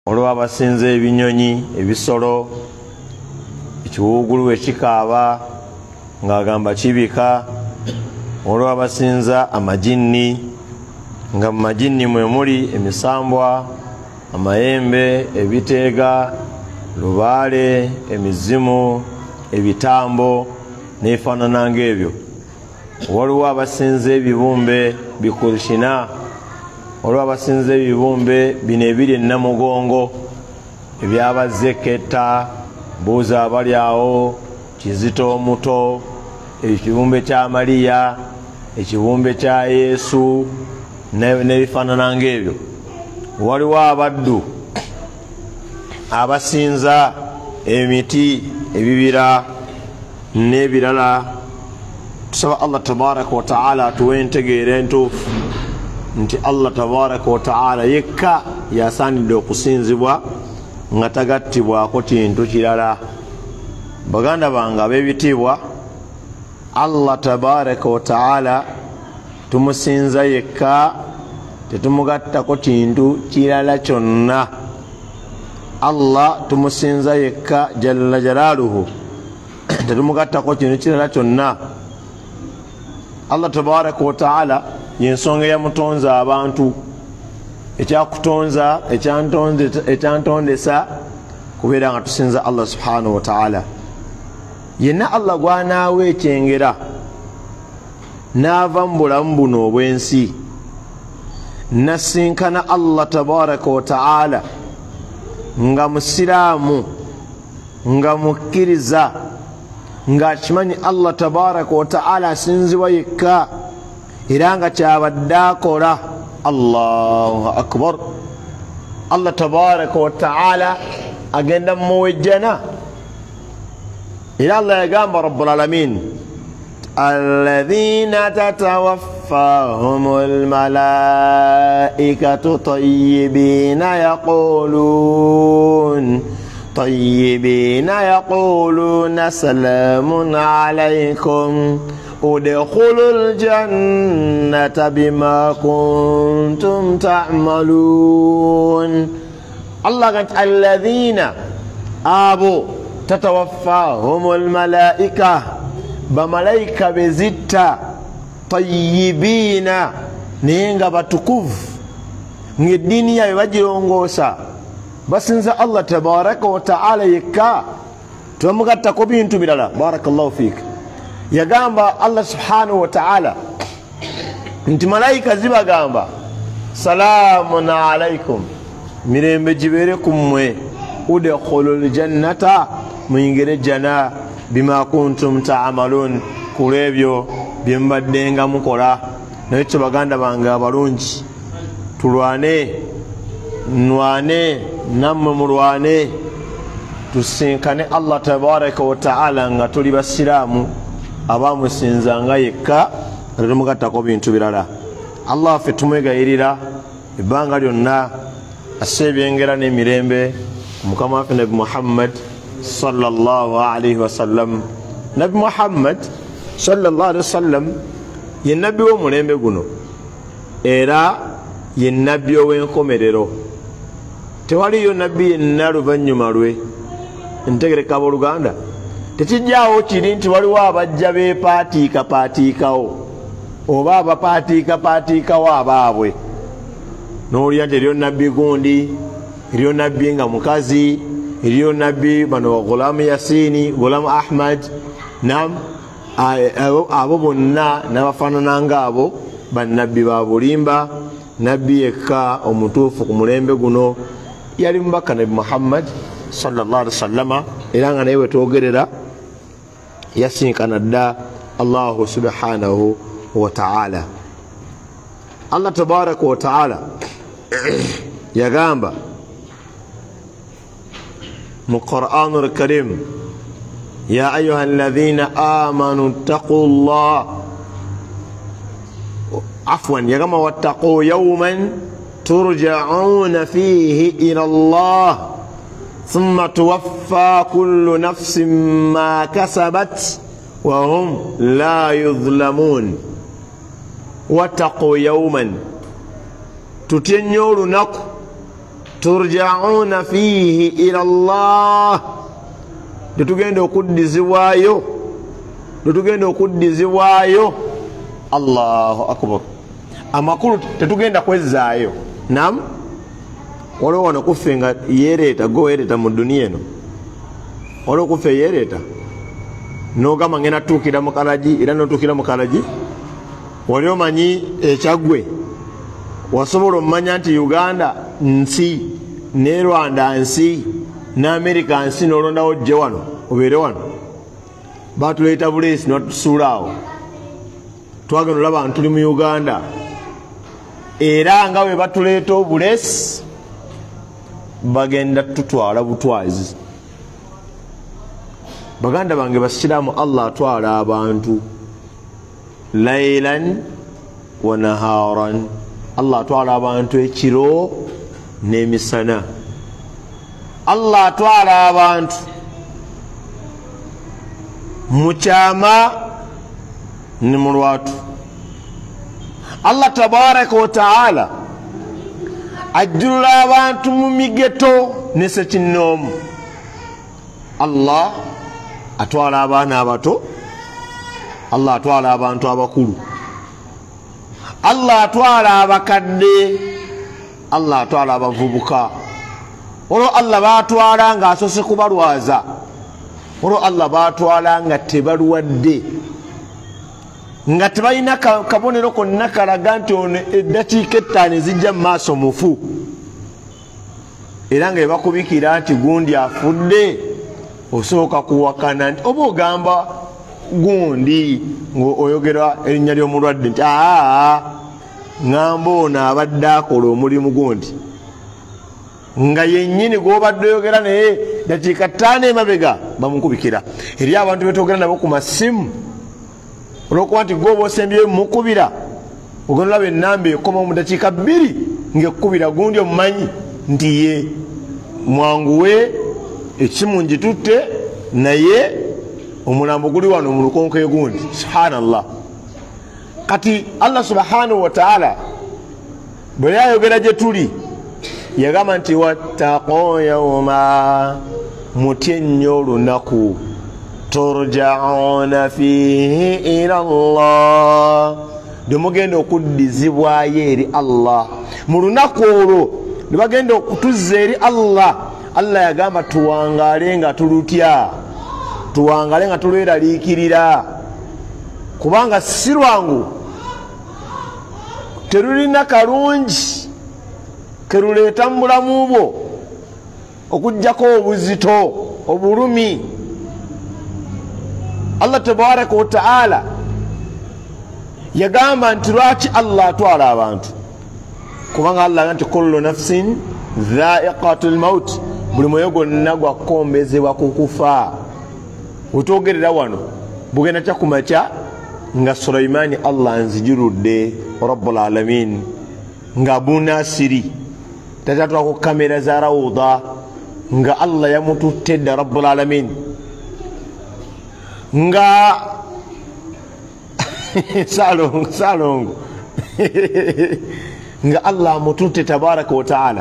olwa basinza ebinyonyi ebisolo ekiwugulu ekikaaba ng'agamba kibika olwa basinza amajinni nga mu majinni mwe muli emisambwa amayembe ebiteega lubaale emizimu ebitambo n'efaanana ng'ebyo waliwo abasinza ebibumbe bikurishina olwo abasinza ebibumbe bino ebiri enamugongo ebyabazeketa buuza abali awo kizito omuto ekibumbe kya Mariya ekibumbe kya Yesu n'ebifaanana ng'ebyo waliwo abaddu abasinza emiti ebibira n'ebirala tusaba Allah tabaraka wa ta'ala atuwe entegeera entuufu nti Allah tabaraka wa ta'ala yekka yasaanidde okusinzibwa nga tagattibwako kintu kirala. Baganda bange ab'ebitiibwa, Allah tabaraka wa ta'ala tumusinza yekka, tetumugattako kintu kirala kyonna. Allah tumusinza yekka jalla jalaaluhu, tetumugattako kintu kirala kyonna. Allah tabaraka wa ta'ala yensonga yamutonza abantu, ekyakutonza ekyantondesa kubeera nga tusinza Allah subhanahu wa ta'ala. Yenna Allah gwanaawe ekyengera n'ava mu bulamu buno obw'ensi nasinkana Allah tabaraka wa ta'ala nga musiraamu nga mukkiriza nga akimanyi Allah tabaraka wa ta'ala asinzibwa yekka era nga kyabadde akola. Allahu akbar. Allah tabaraka wa ta'ala agenda muwejjana era Allah yagamba rabbul alamin alladhina tatawaffahumul malaikatu tayyibina yaquluna salamun alaykum udkhulul jannata bima kuntum ta'malun. Allah gat alladhina abo tatawaffahumul malaika, bamalaika bezitta, tayyibina naye nga batukuvu, ng'eddiini yaabwe bagirongoosa, basinza Allah tabaraka wa ta'ala yekka, tebamugattako bintu birala. Barakallahu fiik. Yagamba Allah subhanahu wa ta'ala nti malaika zibagamba salamun alaikum, mirembe gibeere ku mmwe, udkhulul jannata, muyingire jana, bima kuntum ta'malun, kulebyo bye mubaddenga mukola. Naye kyo baganda bange abalungi, tulwane, nwane, nammwe mulwane, tusinkane Allah tabaraka wa ta'ala nga tuli basiraamu abamusinzanga yekka, tetumugattako bintu birala. Allah ffe tumwegayirira ebbanga lyonna asse ebyengera n'emirembe Mukama waffe Nabi Muhammad sallallahu alaihi wasallam. Nabi Muhammad sallallahu alaihi wasallam ye nabbi w'omulembe guno era ye nabbi ow'enkomerero. Tewaliyo nabbi yenna luvannyuma lwe. Ntegereka abooluganda, tekijjaawo kiri nti waliwo abajja beepaatiikapaatiikawo oba abapaatiikapaatiikawo abaabwe, n'olya nti eriyo nabbi gundi, eriyo nabbi nga mukazi, eriyo nabbi bano Ghulam Yasini, Ghulam Ahmad, abo bonna n'abafaanana ng'abo bannabbi ba bulimba. Nabbi yekka omutuufu ku mulembe guno yali mubaka Nabi Muhammad sallallahu alaihi wasallama, era nga naye wetwogerera yasinkana dda Allahu subhanahu wa ta'ala. Allah tabaraka wa ta'ala yagamba mu Qur'anul Karim, ya ayuha alladhina amanu ttaqullah, afwan, yagamba wattaqu yawman turja'una fihi ila Allah thumma tuwaffa kullu nafsin ma kasabat wa hum la yudhlamun. Wattaqu yawman, tutye nnyo olunaku turja'una fihi ila Allah, tetugenda okuddizibwayo. Allahu akbar. Amakulu tetugenda kwezaayo. Nam waliwo wano kuffe nga yereeta gowereeta mu duniya eno, waliwo kuffe yereeta nogamba ngenda tuukira mu kalagi era notuukira mu kalagi. Wali omanyi ekyagwe wasobola omumanya nti Uganda nsi ne Rwanda nsi ne America nsi nolondawo jje wano obeere wano. Batuleeta buleesi natusuula awo, twagenda olaba nti tuli mu Uganda, era nga bwe batuleeta obuleesi bagenda tutwala butwazi. Baganda bange basiraamu, Allah atwala abantu laylan wa naharan, Allah atwala abantu ekiro n'emisana. Allah atwala abantu mu kyama ne mu lwatu. Allah tabaraka wa taala ajjulula abantu mu migeto ne sekinnoomu. Allah atwala abaana abato, Allah atwala abantu abakulu, Allah atwala abakadde, Allah atwala abavubuka. Olwo Allah batwala nga asose kubalwaza, olwo Allah batwala nga tebalwadde, nga tebalina kabonero konna kalaga nti ono eddakiika ettaano ezijja mu maaso mufu, era nga ebakubikira nti gundi afudde, osooka kuwakana nti oba ogamba gundi ng'oyogera erinnya ly'omulwadde nti ngamba ono abadde akola omulimu gundi, nga yennyini gw'obadde oyogera naye dakiika 5 emabega bamukubikira. Eri abantu betwogera nabo ku masimu, olwokuba nti gwoba osembyeyo mukubira, ogenda olaba ennamba ekoma mu dakiika 2 ng'ekkubira gundi omumanyi nti ye mwanguwe ekimu ngitutte naye omulambo guli wano mu lukonko gundi. Subhanallah. Kati Allah subhanahu wa ta'ala bwe yayogera gye tuli yagamba nti wattaqu yawma, mutye nnyo olunaku, turja'una fihi ila Allah, demugenda okuddizibwayo eri Allah. Mu lunaku olwo ne bagenda okutuzza eri Allah. Allah yagamba tuwangale nga tulutya, tuwangale nga tulweraliikirira, kubanga si lwangu, terulina kalungi keruleeta mu bulamu bwo okuggyako obuzito, obulumi. Allah tabaraka wa ta'ala yagamba nti lwaki Allah atwala abantu, kubanga Allah nti kullu nafsin dha'iqatul maut, buli mwoyo gwonna gwakombezebwa kukufa. Wetwogerera wano bugenda kyakumakya nga Sulaimaani Allah nzijurudde Rabbul Alamin, nga Bunasiri tatwala ku kamera za rawda nga Allah yamututte dda Rabbul Alamin, nga salongo nga Allah amututte tabaraka wa ta'ala.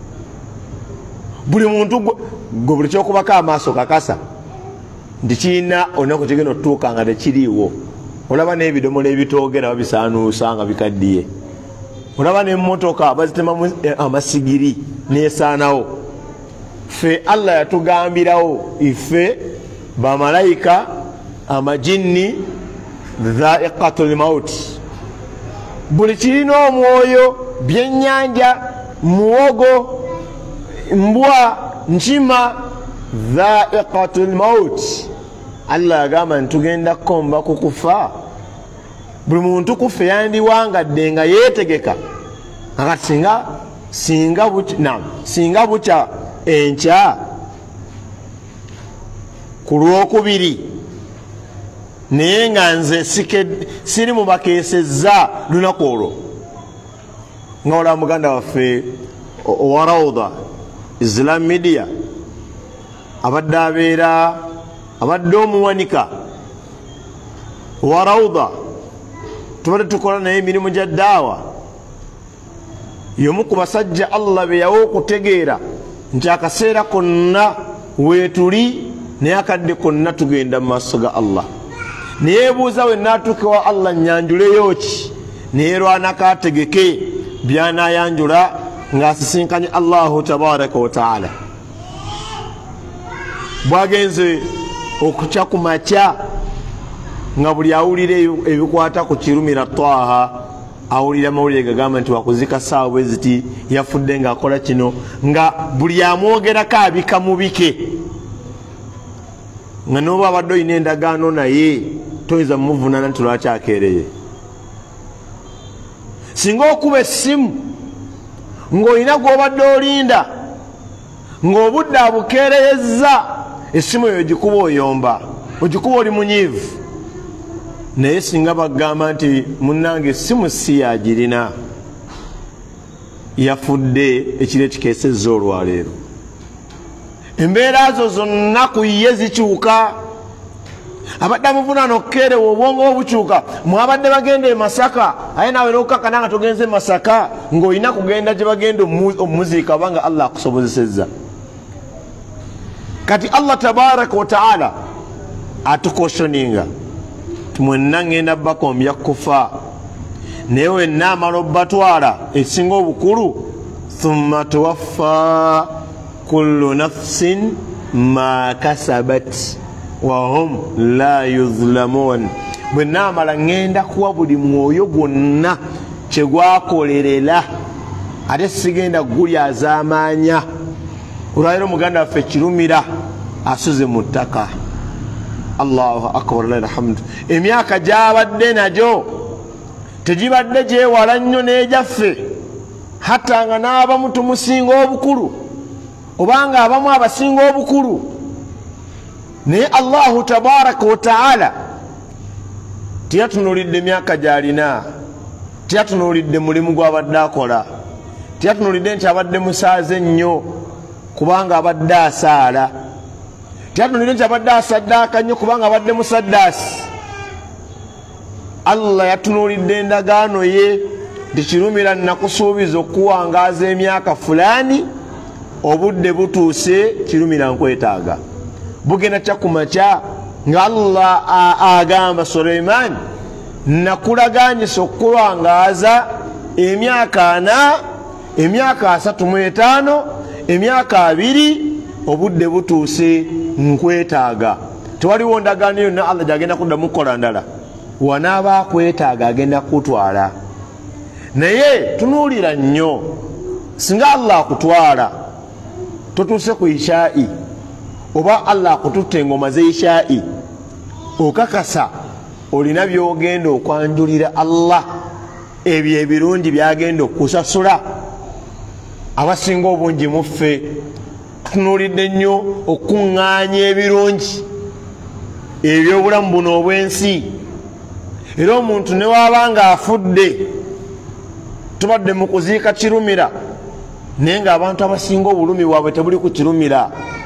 Buli muntu gwe buli kyokubako amaaso kakasa nti kiina olunaku kigenda otutuuka nga tekiriiwo. Olaba n'ebidomola ebitoogera babisaanuusa nga bikaddiye, olaba n'emmotoka bazitemamu amasigiri neesaanawo. Ffe Allah yatugambirawo ife bamalayika amajinni dha'iqatul maut, buli kirina omwoyo, byennyanja, muwogo, mbwa, nkima, dha'iqatul maut. Allah yagamba ntugenda kukomba kukufa. Buli muntu kufe yandiwangadde nga yeetegeka akati singa bukya enkya ku Lwokubiri naye nga nze siri mu bakeesezza lunaku olwo, nga olaba muganda waffe owa Rawda Islam Media abadde omuwanika owa Rawda, tubadde tukola naye emirimu gya ddaawa, yomu ku basajja Allah be yawo okutegeera nti akaseera konna weetuli naye akadde konna tugenda mu maaso ga Allah neyeebuuza we naatuuke wa Allah nyanjuleyo ki neerwanako ategeke byanayanjula ng'asisinkanye Allahu tabaraka wa taala. Bwagenze okukya ku makya nga buli awulira ebikwata ku kirumira Twaha awulira amawulire gagamba nti wakuzika saawa bwe ziti yafudde ng'akola kino nga buli amwogerako abika mubike nga n'oba abadde olina endagaano naye toyinza mumuvunaana nti lwaki akeereye. Singa okuba essimu ng'olina gw'obadde olinda ng'obudde abukeereyezza essimu eyo gikuba oyomba ogikuba oli munyiivu. Naye singa bagamba nti munnange essimu si yagirina yafudde ekiro ekikeesezza olwaleero, embeera zo zonna ku ye zikyuka. Abadde amuvunaana okukeerewa obwongo obukyuka. Mwabadde bagenda e Masaka aye naawe n'okukakana nga togenze Masaka ng'olina kugenda gye bagenda omuziika obanga Allah akusobozesezza. Kati Allah tabaraka wa taala atukoshoninga mwenna ngenda bakombya kufa naye wenna amala obbatwala ekisinga obukulu thumma tuwaffa kullu nafsin ma kasabat wa hum la yuzlamun. Bwenna amala ngenda kuwa buli mwoyo gwonna kyegwakolerera ate sigenda gulyazaamaanya. Olwaleero muganda waffe kirumira asuze mu ttaka. Allahu akbar lillahi alhamdu. Emyaka gyabadde nagyo tegibadde gyewala nnyo n'egyaffe hatta nga n'abamu tumusinga obukulu obanga abamu abasinga obukulu. Naye Allahu tabaraka wa taala tiyatunuulidde emyaka gy'alina, tiyatunuulidde mulimu gw'abadde akola, tiyatunuulidde nti abadde musaaze nnyo kubanga abadde asaala, tiyatunuulidde nti abadde asaddaaka nnyo kubanga abadde musaddaasi. Allah yatunuulidde endagaano ye nti kirumira nakusuubiza okuwangaaza emyaka fulaani, obudde butuuse kirumira nkwetaaga. Bugenda kya kumakya nga Allah agamba Sulaiman nakulagaanyisa okuwangaaza emyaka 4, emyaka 35, emyaka 2, obudde butuuse nkwetaaga. Tewaliwo ndagaano yonna Allah gyagenda kuddamu kukola ndala, wanaaba akwetaaga agenda kutwala. Naye tunuulira nnyo, singa Allah akutwala totuuse ku ishaa'i oba Allah akututte engoma z'ishaa'i okakasa olina byogenda okwanjulira Allah, ebyo ebirungi byagenda okusasula. Abasinga obungi muffe tunuulidde nnyo okuŋŋaanya ebirungi ebyobulamu buno obw'ensi. Era omuntu ne waabanga afudde tubadde mu kuziika kirumira naye ng'abantu abasinga obulumi bwabwe tebuli ku kirumira,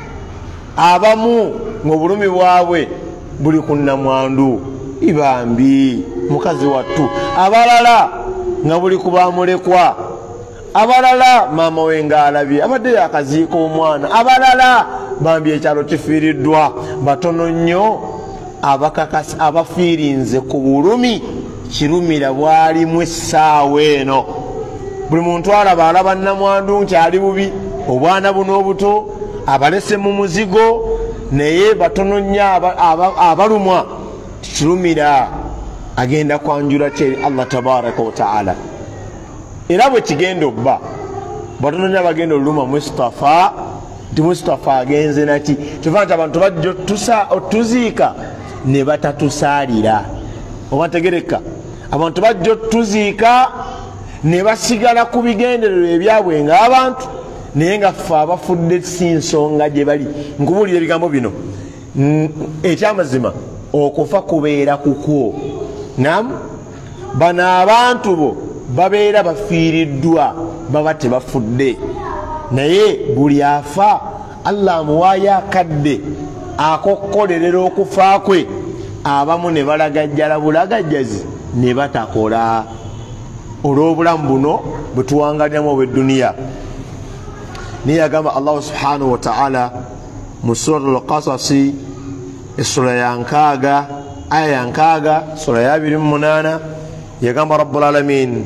abamu ng'obulumi bwabwe buli ku nnamwandu ibambi mukazi wattu, abalala nga buli ku bamulekwa, abalala maama we ng'alabye abadde yakaziika omwana, abalala bambi ekyalo kifiiriddwa. Batono nnyo abakakasi abafiirinze ku bulumi kirumira bwalimu essaawa eno. Buli muntu alaba nnamwandu nkyali bubi, obwana buno obuto abalese mu muzigo, naye batono nnyo abalumwa kirumira agenda kwanjula kyeri Allah tabaraka wa taala. Era bwe kigenda obba batono nnyo abagenda oluluma Mustafa nti Mustafa agenze naki, kyova nti abantu bajja otuziika ne batatusaalira. Oba ntegereka, abantu bajja otuziika ne basigala ku bigendererwa ebyabwe ng'abantu, naye nga ffe abafudde si nsonga gye bali. Nkubuulira ebigambo bino, ekyamazima okufa kubeera kukwo. Naam, bano abantu bo babeera bafiiriddwa, baba tebafudde, naye buli afa Allah amuwaayo akadde akokkolerera okufa kwe. Abamu ne balagajjala bulagajjazi ne batakola. olw'obulamu buno bwe tuwangaliramu obw'edduniya. niye yagamba Allah subhanahu wa ta'ala mu suratul Qasasi essula ya 6 aya ya 6 sura ya 28 yagamba rabbul alamin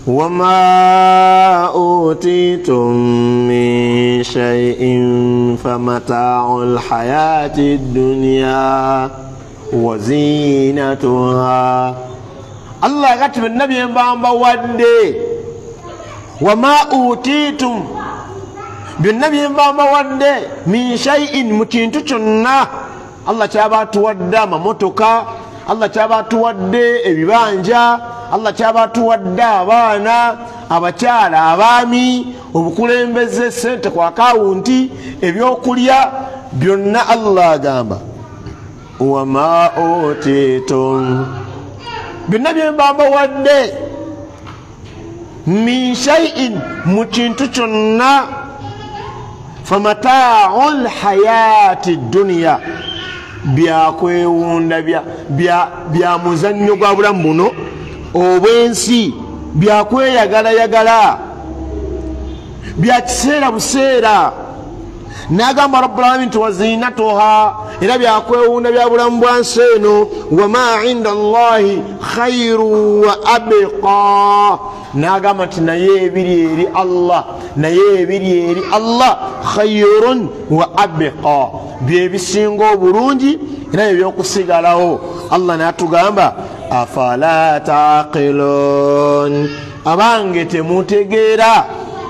wama utitum min shay'in famata'ul hayati dunya wa zinatuha. Allah gati nabi mbamba wadde wama utitum binnabi mbamba wadde min shay'in mukintu kyonna Allah kyaba tuwadde amamotoka, Allah kyaba tuwadde ebibanja, Allah kyaba tuwadde abaana, abakyala, abaami, obukulembeze, sente ku akawunti, ebyokulya byonna. Allah agamba wama utitum binnabi mbamba wadde min shay'in mukintu kyonna famata'ul hayati dunya byakwewunda bya muzannyo gwa bulamu buno obwensi, byakweyagalayagala, bya kiseera buseera. Nagamba rabbul alamin nti wazinatuha, era byakwewunda bya bulamu bwansi eno. Wama inda Allahi khairu wa abqa, nagamba nti naye ebiri eri Allah, naye ebiri eri Allah khairun wa abqa, byebisinga obulungi era ebyokusigalawo. Allah natugamba afala taqilun, abange temutegeera.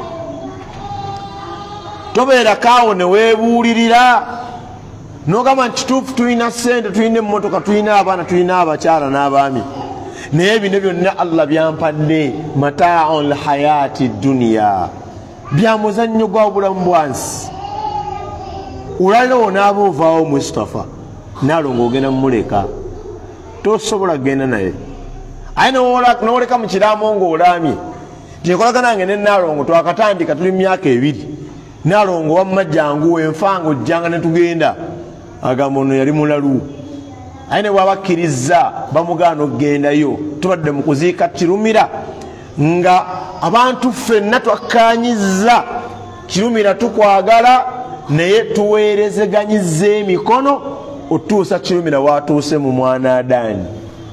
Tobeera kaawo ne weebuulirira nogamba nti kituufu tulina sente, tulina emmotoka, tulina abaana, tulina abakyala n'abaami, naye bino byonna Allah byampadde mata'ul hayati dunya, bya muzannyo gwa bulamu bwansi. Olwaliwo n'aba ovaawo Mustafa naalongo ogenda mumuleka, tosobola kgenda naye. Aye nowoleka mu kiraamo ng'olaamye tyekolagana nange ne Naalongo twakatandika tuli myaka 2. Naalongo wamma jangu enfango ojjanga ne tugenda, agamba ono yali mulalu. Aye ne bwabakkiriza bamugaana okgendayo, tubadde mu kuziika Kirumira nga abantu ffenna twakkaanyizza Kirumira tukwagala, naye tuweerezeganyizza emikono otuusa Kirumira watuuse mu mwana Adaani.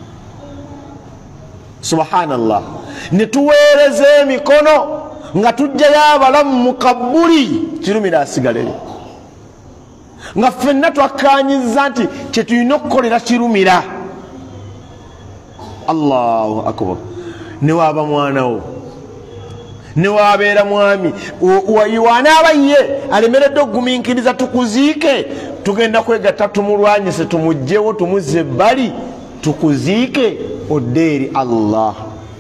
Subhanallah, ne tuweereza emikono nga tujjayo abalamu mu kabbuli, Kirumira asigaleyo. Nga ffenna twakkaanyizza nti kye tulina okukolera Kirumira. Allahu akbar. Ne waaba mwanawo, ne wabeera mwami, wanaaba ye alemeredde okugumiikiriza tukuziike, tugenda kwegatta tumulwanyise, tumugjewo, tumuzze ebbali, tukuziike odde eri Allah.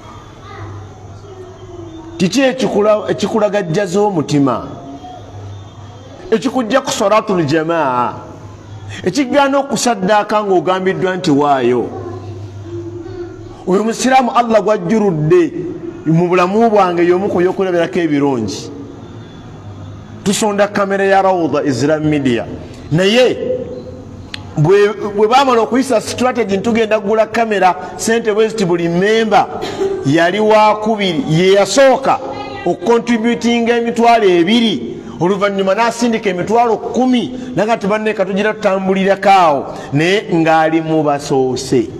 Kiki ekikulagajjaza omutima, ekikujja ku salatul jamaa, ekigaana okusaddaaka ng'ogambiddwa nti waayo? Oyo musiraamu Allah gwajjuludde mu bulamu bwange y'omu ku by'okulaberako ebirungi. Tusonda kamera ya Rawda Islam Media, naye bwe baamala okuyisa strategy ntugenda kugula kamera sente bweziti buli memba yali wakubiri, ye yasooka okukontributinga emitwalo 2, oluvannyuma n'asindika emitwalo 10, naga nti banne katugira tutambulirako, naye ng'ali mu basoose.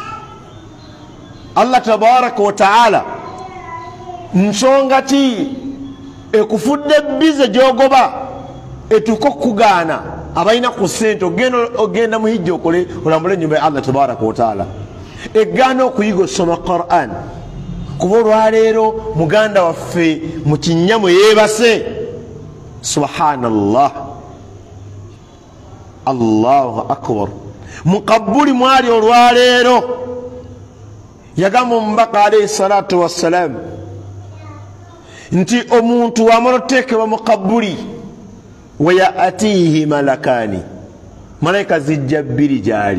Allah tabaraka wa taala nsonga ki ekufudde bize gyogoba etuko kugaana abalina ku ssente ogenda mu hijja okole olambule ennyumba ya Allah tabaraka wa taala, egaana okuyiga osoma Quran. Kuba olwaleero muganda waffe mu kinyamu yeebase. Subhanallah, Allahu akbar. Mukabbuli mwali olwaleero yagamba omubaka alayhi salatu wassalam nti omuntu wamala oteekebwa mu kabbuli wayatihi malakani, malaika zijja 2 gyali,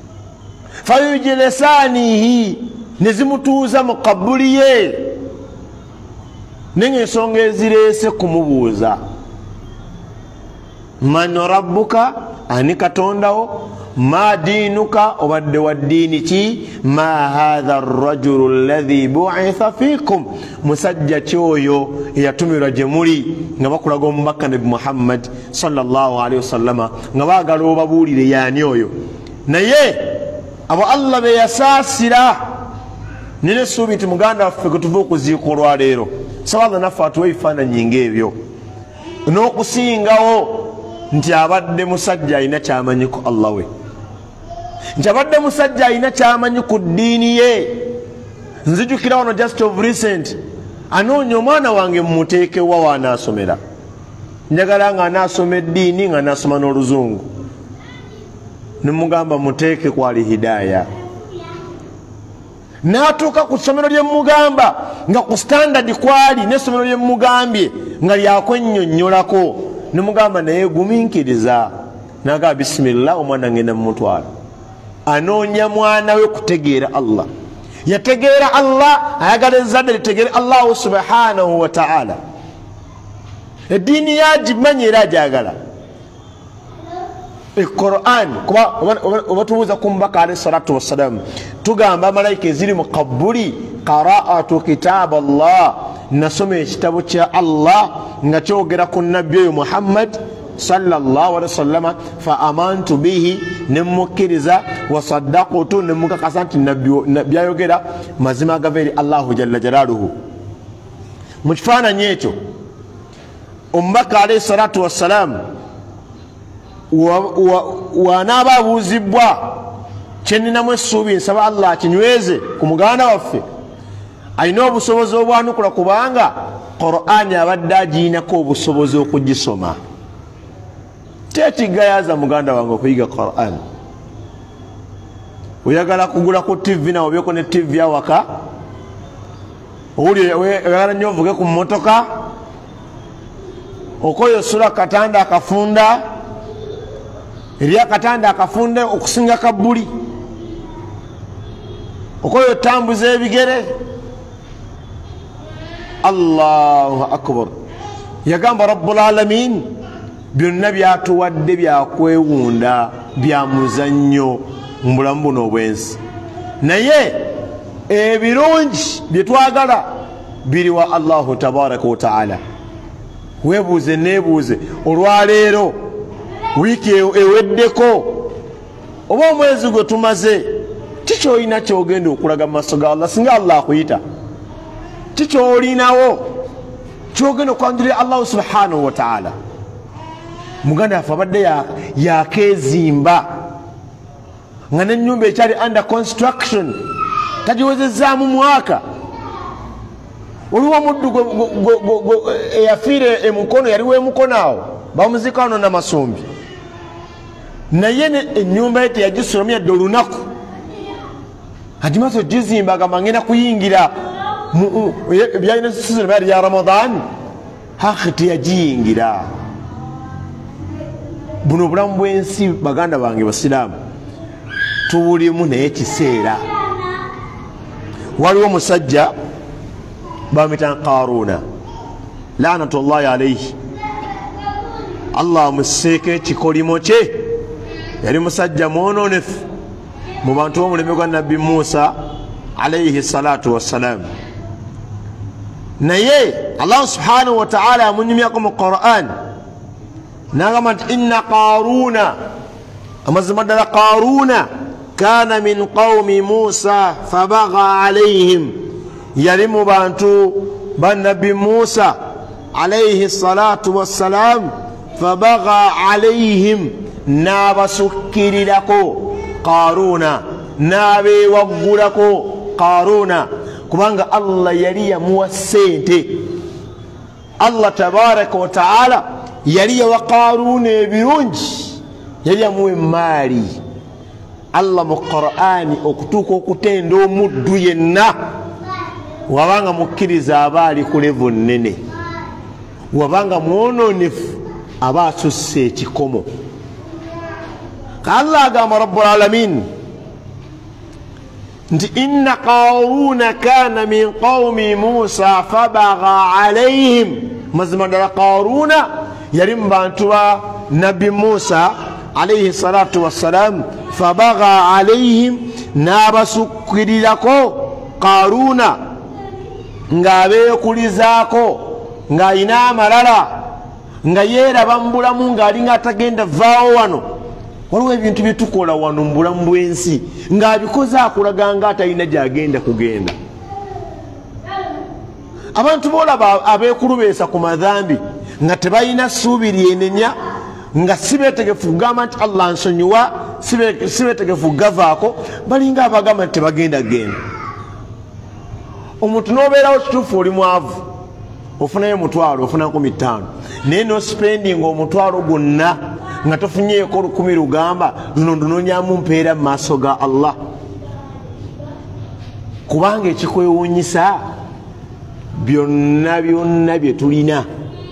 fayujilesanihi, ne zimutuuza mu kabbuli ye, n'ensonga ezireese kumubuuza man rabbuka, ani katondawo, ma diinuka obadde wa ddiini ki ma hatha arrajulu alladhi bu'itha fiikum musajja kyoyo eyatumirwa gye muli nga bakulaga omubaka nabi Muhammad sallallahu alaihi wasallama nga baagala obabuulire yaani oyo naye abo Allah be yasaasira nina essuubi nti muganda waffe gwe tuva okuziika olwaleero saballa naffe atuwa ebifaananyi ng'ebyo n'okusingawo nti abadde musajja alina kyamanyi ku Allah we nti abadde musajja alina kyamanyi ku ddiini ye nzijukira wano just of recent anoonya omwana wange mumuteekewa waanaasomera njagala nga anaasoma eddiini nga anaasoma n'oluzungu nemugamba muteeke kwali hidaaya n'atuuka ku ssomero lye mugamba nga ku standard kwali n'essomero lye mugambye nga lyakwennyonnyolako nemugamba naye gumiikiriza naga bisimillah omwana ngenda mumutwala anoonya mwana we kutegeera Allah yategeera Allah ayagala ezzadde litegeere Allah subhanahu wa ta'ala eddiini yagimanya era agyagala Quran kuba obatubuuza ku mubaka alayhi salatu wassalam tugamba malayika eziri mu kabuli qara'atu kitab Allah nasoma ekitabo kya Allah nga kyogera ku nabbi oyo Muhammad sallallahu alaihi wasallama fa amantu bihi nemukkiriza wasaddaqtu nemukakasa nti nabbi ayogera mazima agava eri Allahu jalla jalaluhu mu kifaananyi ekyo omubaka alayhi salatu wassalam wanaaba abuuzibwa kyeninamu essuubi nsaba Allah akinyweze ku muganda waffe alina obusobozi obwanukula kubanga Qur'ani abadde agiinako obusobozi okugisoma tekigayaza muganda wange okuyiga Qur'an oyagala kugula ku TV nawe obyeko ne TV awaka oyagala nnyo ovuge ku mmotoka okoyo sura katanda akafunda eri akatanda akafunda okusinga kabbuli okoyo otambuza ebigere Allahu akbar yagamba rabbul alamin byonna byatuwadde byakwewunda bya muzannyo mu bulamu buno obwensi naye ebirungi byetwagala biri wa Allahu tabaraka wa taala weebuuze neebuuze olwaleero wiiki eweddeko oba omwezi gwe tumaze kikyolina kyogenda okulaga mu maaso ga Allah singa Allah akuyita kikyolinawo kyogenda okwanjulira Allah subhanahu wa ta'ala muganda yaffe abadde yakeezimba nga n'ennyumba ekyali under construction tagiwezezaamu mwaka oliwo omuddu eyafiire emukono yaliwo emukono awo bamuziika wano namasumbi naye ennyumba ye teyagisulamu yadde olunaku agimaze ogizimba agamba ngenda kuyingira byalina sizoni byali ya Ramadan haki teyagiyingira buno obulamu bw'ensi baganda bange basiraamu tubulimu naye kiseera waliwo omusajja bamuyita Qaruna laanatullahi alayhi Allah amusseeko ekikolimo kye yali musajja mwononefu mu bantu b'omuleme gwa nabbi Musa alayhi salatu wassalam naye Allah subhanahu wa ta'ala amunyumyako mu Qur'an nagamba nti inna Qaruna amazima ddala Qaruna kana min qawmi Musa fabagha alayhim yali mu bantu ba nabbi Musa alayhi salatu wassalam fabagha alayhim n'abasukkirirako Qaruna n'abeewaggulako Qaruna kubanga Allah yali yamuwa ssente Allah tabaraka wa ta'ala yali yawa Qaruna ebirungi yali yamuwa emaali Allah mu Qur'ani okutuuka okutenda omuddu yenna wabanga mukkiriza aba ali ku levo nnene wabanga mwononefu aba asusse ekikomo Allah agamba rabbul alamin nti inna Qaruna kana min qawmi Musa fabagha alayhim mazima ddala Qaruna yali mu bantu ba nabbi Musa alayhi salatu wassalam fabaga alaihim n'abasukkirirako Qaruna ng'abeekulizaako ng'alina amalala nga yeeraba mu bulamu ng'alinga atagenda vaawo wano. Waliwo ebintu bye tukola wano mu bulamu bw'ensi ng'abikoze akulaga nga atalina gy'agenda kugenda. Abantu boolaba abeekulubeesa ku madhambi nga tebalina ssuubi lyenenya, nga si beetegefu kugamba nti Allah nsonyiwa, si beetegefu kugavaako, balinga abagamba nti tebagenda genda. Omuntu n'obeerawo kituufu oli mwavu, ofunayo mutwalo, ofuna 15, naye no spending omutwalo gwonna nga tofunyeeko 10 lugamba luno ndunonyamu mpeera mu maaso ga Allah. Kubanga ekikwewuunyisa byonna byonna bye tulina,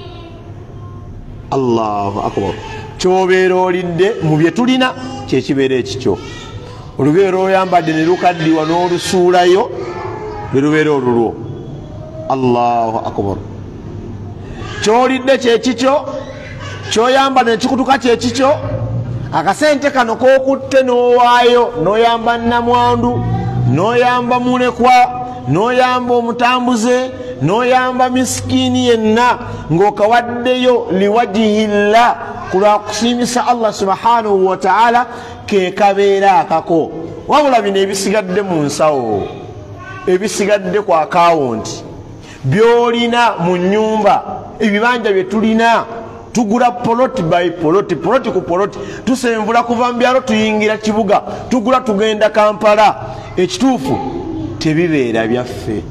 Allahu akbar, kyobeera olidde mu bye tulina kyekibeera ekikyo. Olubeera oyambadde ne lukaddiwa n'olusuulayo lubeera olulwo. Allahu akbar. Kyolidde kyekikyo, kyoyamba nekikutuka kyekikyo. Akasente kano k'okutte n'owaayo, n'oyamba nnamwandu, n'oyamba mulekwa, n'oyamba omutambuze, n'oyamba miskiini yenna ng'okawaddeyo liwajihillah, kulwa kusiimisa Allah subhanahu wa ta'ala, ke kabeera akako. Wabula bino ebisigadde mu nsawo, ebisigadde ku akawunti, byolina mu nnyumba, ebibanja bye tulina, tugula poloti by poloti, poloti ku poloti, tusenvula kuva mu byalo tuyingira kibuga, tugula tugenda Kampala. Ekituufu tebibeera byaffe.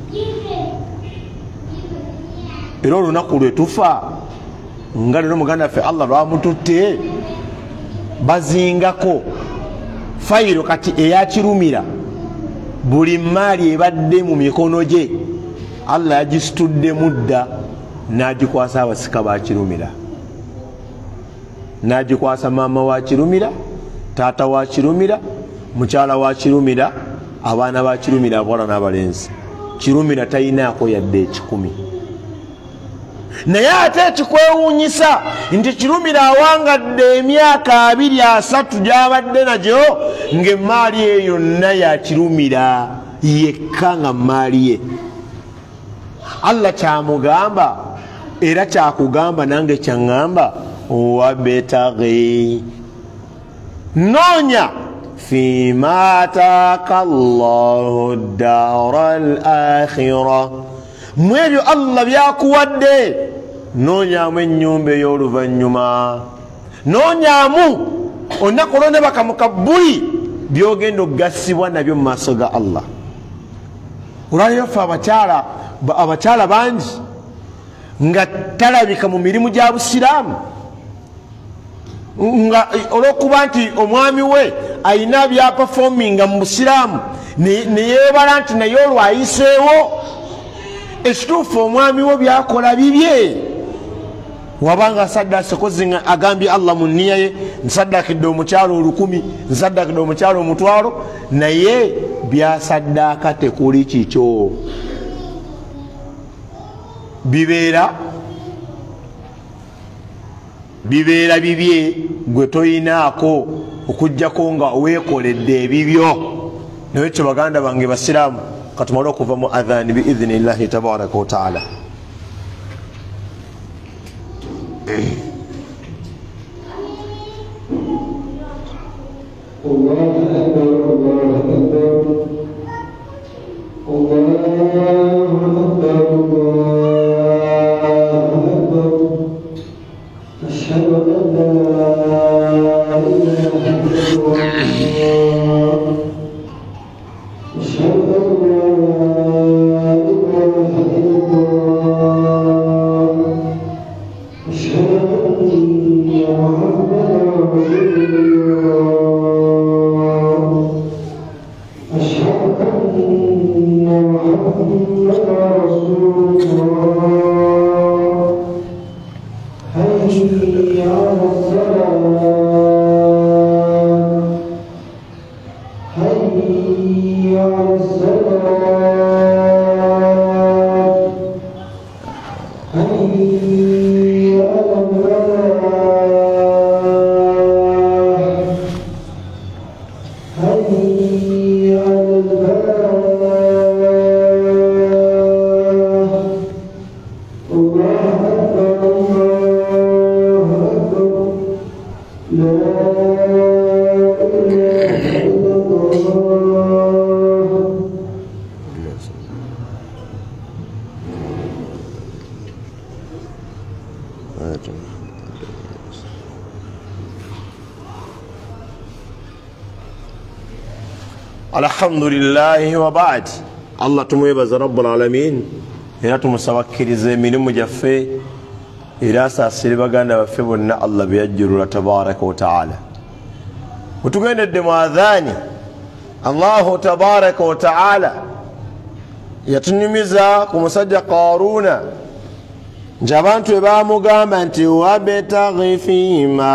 Era olunaku lwe tufa, nga lero muganda waffe Allah lwamututte, bazingako fayiro kati eyakirumira. Buli maali ebadde mu mikono gye Allah yagisitudde mudda, n'agikwasa abasika bakirumira, n'agikwasa maama wakirumira, taata wakirumira, mukyala wakirumira, abaana bakirumira, abawala n'abalenzi. Kirumira talinaako yadde 10. Naye ate ekikwewuunyisa nti kirumira awangadde emyaka 2-3 gy'abadde nagyo, ng'emaali eyo yonna yakirumira yekka nga maali ye. Allah kyamugamba era kyakugamba nange kyaŋŋamba, wabetaghi, noonya fima ataaka Allahu ddara al-akhira, mu ebyo Allah byakuwadde, noonyamu ennyumba ey'oluvannyuma, noonyamu olunaku olwo ne bakamukabuli byogenda okugassibwa nabyo mu maaso ga Allah. Olwaleero ffe abakyala bangi nga talabika mu mirimu gya busiraamu, nga olw'okuba nti omwami we ayina byapafominga mu busiraamu, ne yeebala nti naye olwayiseewo. Ekituufu omwami we byakola bibye, wabanga asaddase kozi agambye Allah mu nniya ye, nsaddakidde omukyalo 1000, nsaddakidde omukyalo 1000, naye byasaddaaka tekuli kikyo. Bibeera bibye gwe toyinaako okujjako nga weekoledde ebibyo. Naye ekyo baganda bange basiraamu, katumale okuva mu adhaani biidhnillahi tabaraka wa taala. أشهد alhamdulillahi wa ba'd. Allah tumwebaza rabbul alamin era tumusabakiriza emirimu gyaffe era asaasire baganda baffe bonna Allah beyajjulula tabaraka wa taala. Mutugendedde mu adhaani Allahu tabaraka wa taala yatunyumiza ku musajja Qaruna nti abantu ebamugamba nti wabtaghi fima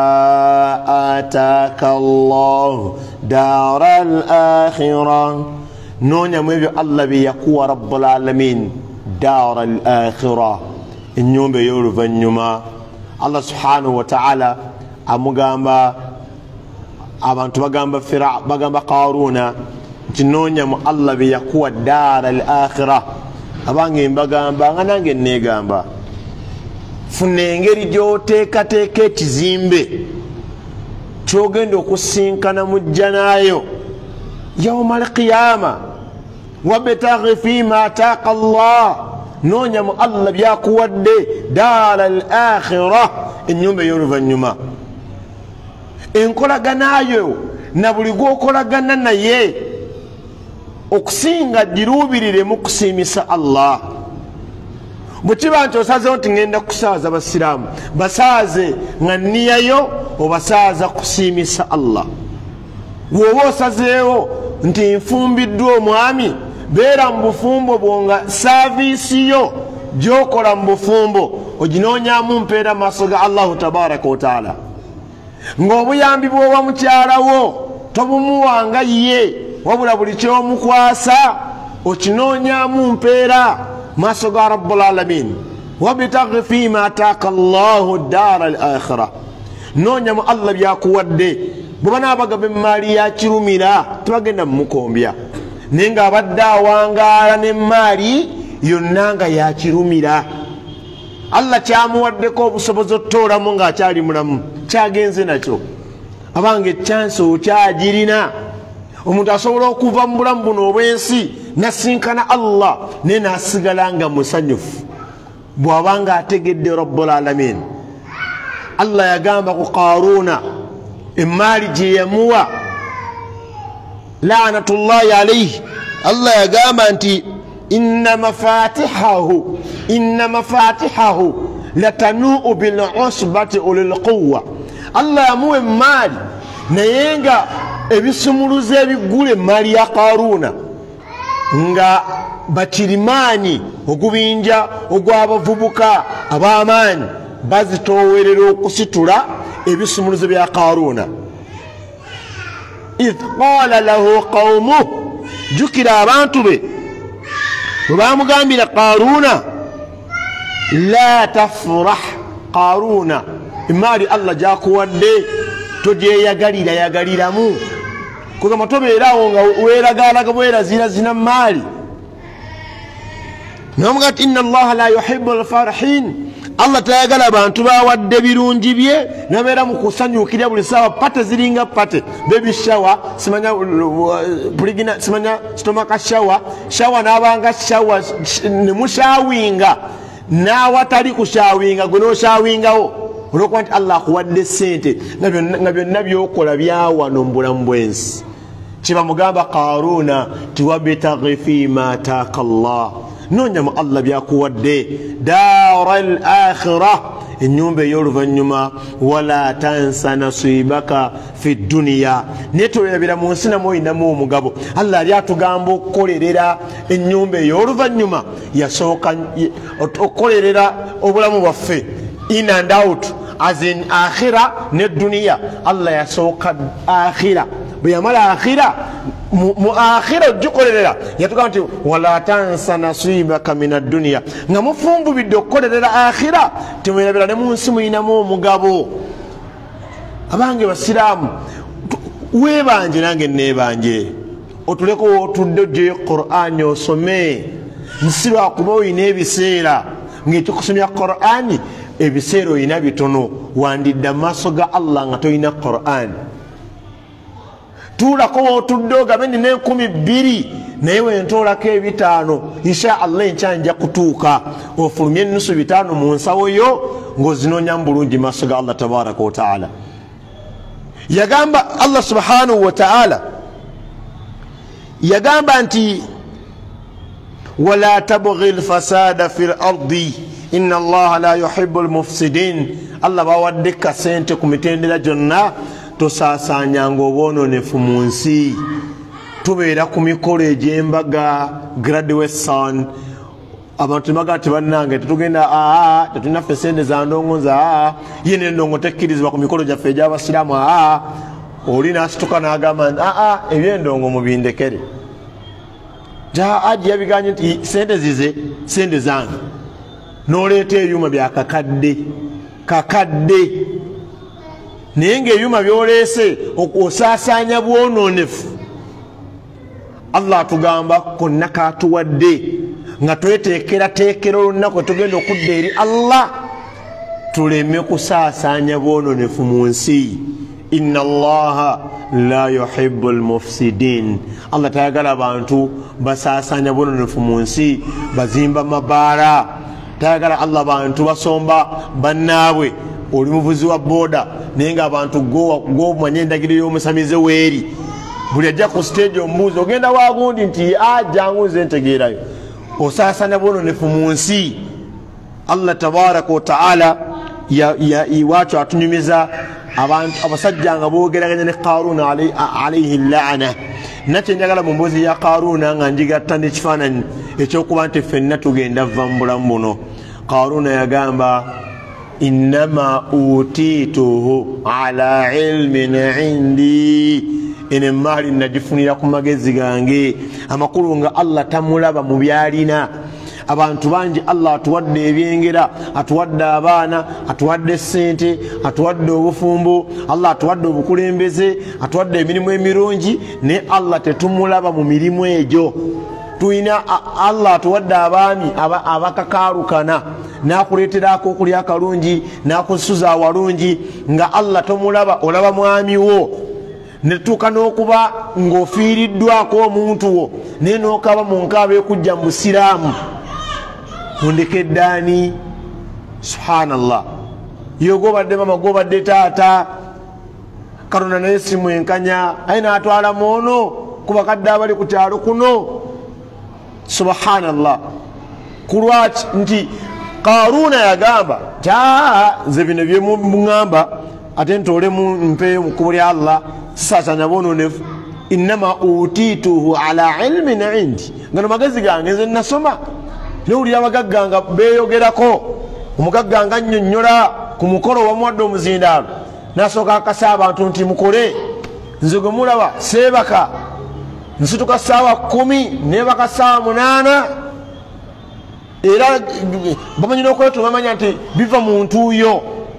ataka Allahu dara al-akhirah, noonya mu ebyo Allah bye yakuwa rabbul alamin dara al-akhirah, ennyumba ey'oluvannyuma. Allah subhanahu wa ta'ala amugamba, abantu bagamba Qaruna nti noonya mu Allah bye yakuwa dara al-akhirah. Abange mbagamba nga nange negamba, funa engeri gy'oteekateeka ekizimbe kyogenda okusinkana mujja naayo yawma alqiyama. wabtaghi fima ataaka Allah, noonya mu Allah byakuwadde daara al-akhirah, ennyumba ey'oluvannyuma. Enkolaganayo na buli gwokolagana naye okusinga giruubirire mu kusiimisa Allah. bwe kiba nti osazeewo nti ngenda kusaaza basiraamu, basaaze nga nniyayo obasaaza kusiimisa Allah. bw'oba osazeewo nti nfumbiddwa omwami, beera mu bufumbo bwo nga saaviisi yo gyokola mu bufumbo oginoonyaamu mpeera maaso ga Allahu tabaraka wa taala. ng'obuyambi bw'owa mukyalawo tobumuwanga ye, wabula buli kyomukwasa okinoonyaamu mpeera maaso ga rabbul alamin. wabtaghi fima ataaka Allahu daara al-akhirah, noonya mu Allah byakuwadde. bwe banaabagamba emmaali yakirumira tebagenda mumukombya, naye ng'abadde awangaala n'emmaali yonna nga yakirumira. Allah kyamuwaddeko obusobozi otutoolamu ng'akyali mulamu, kyagenze nakyo. abange chance okyagirina. omuntu asobola okuva mu bulamu buno obw'ensi nasinkana Allah naye nasigala nga musanyufu bw'abanga ategedde rabbul alamin. Allah yagamba ku Qaruna emmaali gye yamuwa laanatullahi alayhi, Allah yagamba nti inna mafatihahu latanuu bil usbati ulil quwwa. Allah yamuwa emmaali naye nga ebisumuluzo ebigula emmaali ya Qaruna nga bakirimaanyi ogubinja ogw'abavubuka ab'amaanyi bazitoowerera okusitula ebisumuluzo bya Qaruna. idh qala lahu qawmuh, jukira abantu be bwe bamugambira Qaruna la tafrah. Qaruna, emmaali Allah gyakuwadde togyeyagalira, yagaliramu. kugamba tobeerawo nga weeragaalaga bwerazina maali. namuga ti inna Allaha la yuhibbu al-farihin, Allah tayagala abantu bawadde birungi bye nabeera mu kusanyukira buli saawa. pate ziringa pate, baby shower, simanya puligina, simanya stomaka shower, n'abanga shower nemushawinga n'awatali kushawinga gwe noshawingawo olwokuba nti Allah akuwadde sente nga byonna byokola byawano mu bulamu bw'ensi. kyebamugamba Qaruna tiwabtaghi fima ataaka Allah, noonya mu Allah byakuwadde daara al-akhirah, ennyumba ey'oluvannyuma. wala tansa nasibaka fi dunya, naye toyabira mu nsi namwe oyinamu omugabo. Allah yali atugamba okukolerera ennyumba ey'oluvannyuma, yasooka okukolerera obulamu bwaffe in and out, as in akhira ne duniya. Allah yasooka akhira, bwe yamala akhira mu akhira ogikolerera yatugamba nti wala tansa nasibaka min ad-dunya, nga mufumbubidde okukolerera akhira temwerabira ne mu nsi muyinamu omugabo. abange basiraamu weebanje nange neebanje, otuleko otudde ogyeyo Qur'ani osome. nsi lwakuba oyina ebiseera ng'ekikusomya Qur'ani ebiseero ina bitono wandidda maaso ga Allah nga toyina Qur'an tulako otudde ogabe nina 2,000 naye wentoolako 5 insha Allah enkyanja kutuuka ofulumye ennusu 5 mu nsawo yo ng'ozinoonya mu bulungi maaso ga Allah tabaraka wa taala. Yagamba Allah subhanahu wa taala yagamba nti wala tabghi alfasada fi lardi inna allaha la yuhibbu almufsidin. Allah bawadde kasente ku mitendera gyonna tosaasaanyanga obwononefu mu nsi. Tubeera ku mikolo egy'embaga graduation abantu baga tebannange tetugenda tetunaffe sente za ndongoza yene ndongo tekkirizibwa ku mikolo gyaffe egy'abasiraamu oli n'asituka n'agamba ebyendongo mubindekere aji yabiganye nti sente zize sente zange n'oleeta ebyuma bya kakadde naye ng'ebyuma byoleese osaasaanya bwononefu. Allah atugamba konna katuwadde nga tweteekerateekera olunaku etugenda okudda eri Allah tuleme kusaasaanya bwononefu mu nsi. Inna allaha la yuhibbu almufsidin. Allah tayagala abantu basaasaanya bwononefu mu nsi, bazimba mabaala. Tayagala Allah abantu basomba bannaabwe. Oli muvuzi wa boda naye nga abantu gomanya endagiro y'omusamize weeri, buli ajja ku stage omubuuzi ogenda waagundi nti jangu nze ntegeerayo. Osaasaanya bwononefu mu nsi. Allah tabaraka wa taala iwacu atunyumiza abantu abasajja nga boogeraganya ne Qaruna alayhi laana. Nakye njagala mu mboozi ya Qaruna nga njigatta n'ekifaananyi ekyokuba nti ffenna tugenda vva mu bulamu buno. Qaruna yagamba innama utiituhu ala ilmin indi, ene maali nagifunira ku magezi gange. Amakulu nga Allah tamulaba mu byalina. Abantu bangi Allah atuwadde ebyengera, atuwadde abaana, atuwadde sente, atuwadde obufumbo, Allah atuwadde obukulembeze, atuwadde emirimu emirungi, ne Allah tetumulaba mu mirimu egyo. Tuina Allah atuwadde abaami abakakarukana, nakuleeterako okulya akalungi, nakusuza awalungi, nga Allah tomulaba, olaba mwami wo. Netuuka n'okuba ng'ofiiriddwako omuntu wo naye n'okaba mu nkaaba ekujja mu busiraamu ondekeddaani. Subhanallah, yo gobadde mama gobadde taata Karuna naye simwenkanya aye n'atwala mwono ku bakadde abali ku kyalo kuno. Subhanallah, kulwaki nti Qaruna yagamba nze bino byemuŋŋamba ate ntoolemu mpeeyo mu kkubo lya Allah sisaasaanya bwononefu. Innama utiituhu ala ilmin indi, ngano magezi gange nze nasoma. Nowulira abagagga nga beeyogerako, omugagga nga annyonnyola ku mukolo wamuwadde omuzindaalo n'asooka akasa abantu nti mukole, nze gwe mulaba seebaka nsituka ssaawa 10 neebaka ssaawa 8, era bamanyi n'okwetuma bamanya nti biva mu ntuuyo.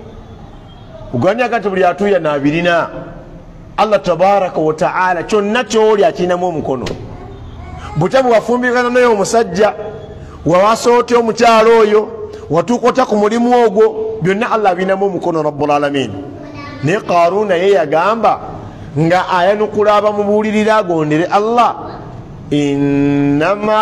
Uganyaga nti buli atuuya naabirina. Allah tabaraka wa taala kyonna kyoli akirinamu omukono. Butya bwe wafumbikana naye omusajja, wawasootya omukyalo oyo, watuuka otya ku mulimu ogwo, byonna Allah abirinamu omukono Rabbul Alamin. Naye Qaruna ye yagamba nga ayanukula abamubuulirira agondere Allah, innama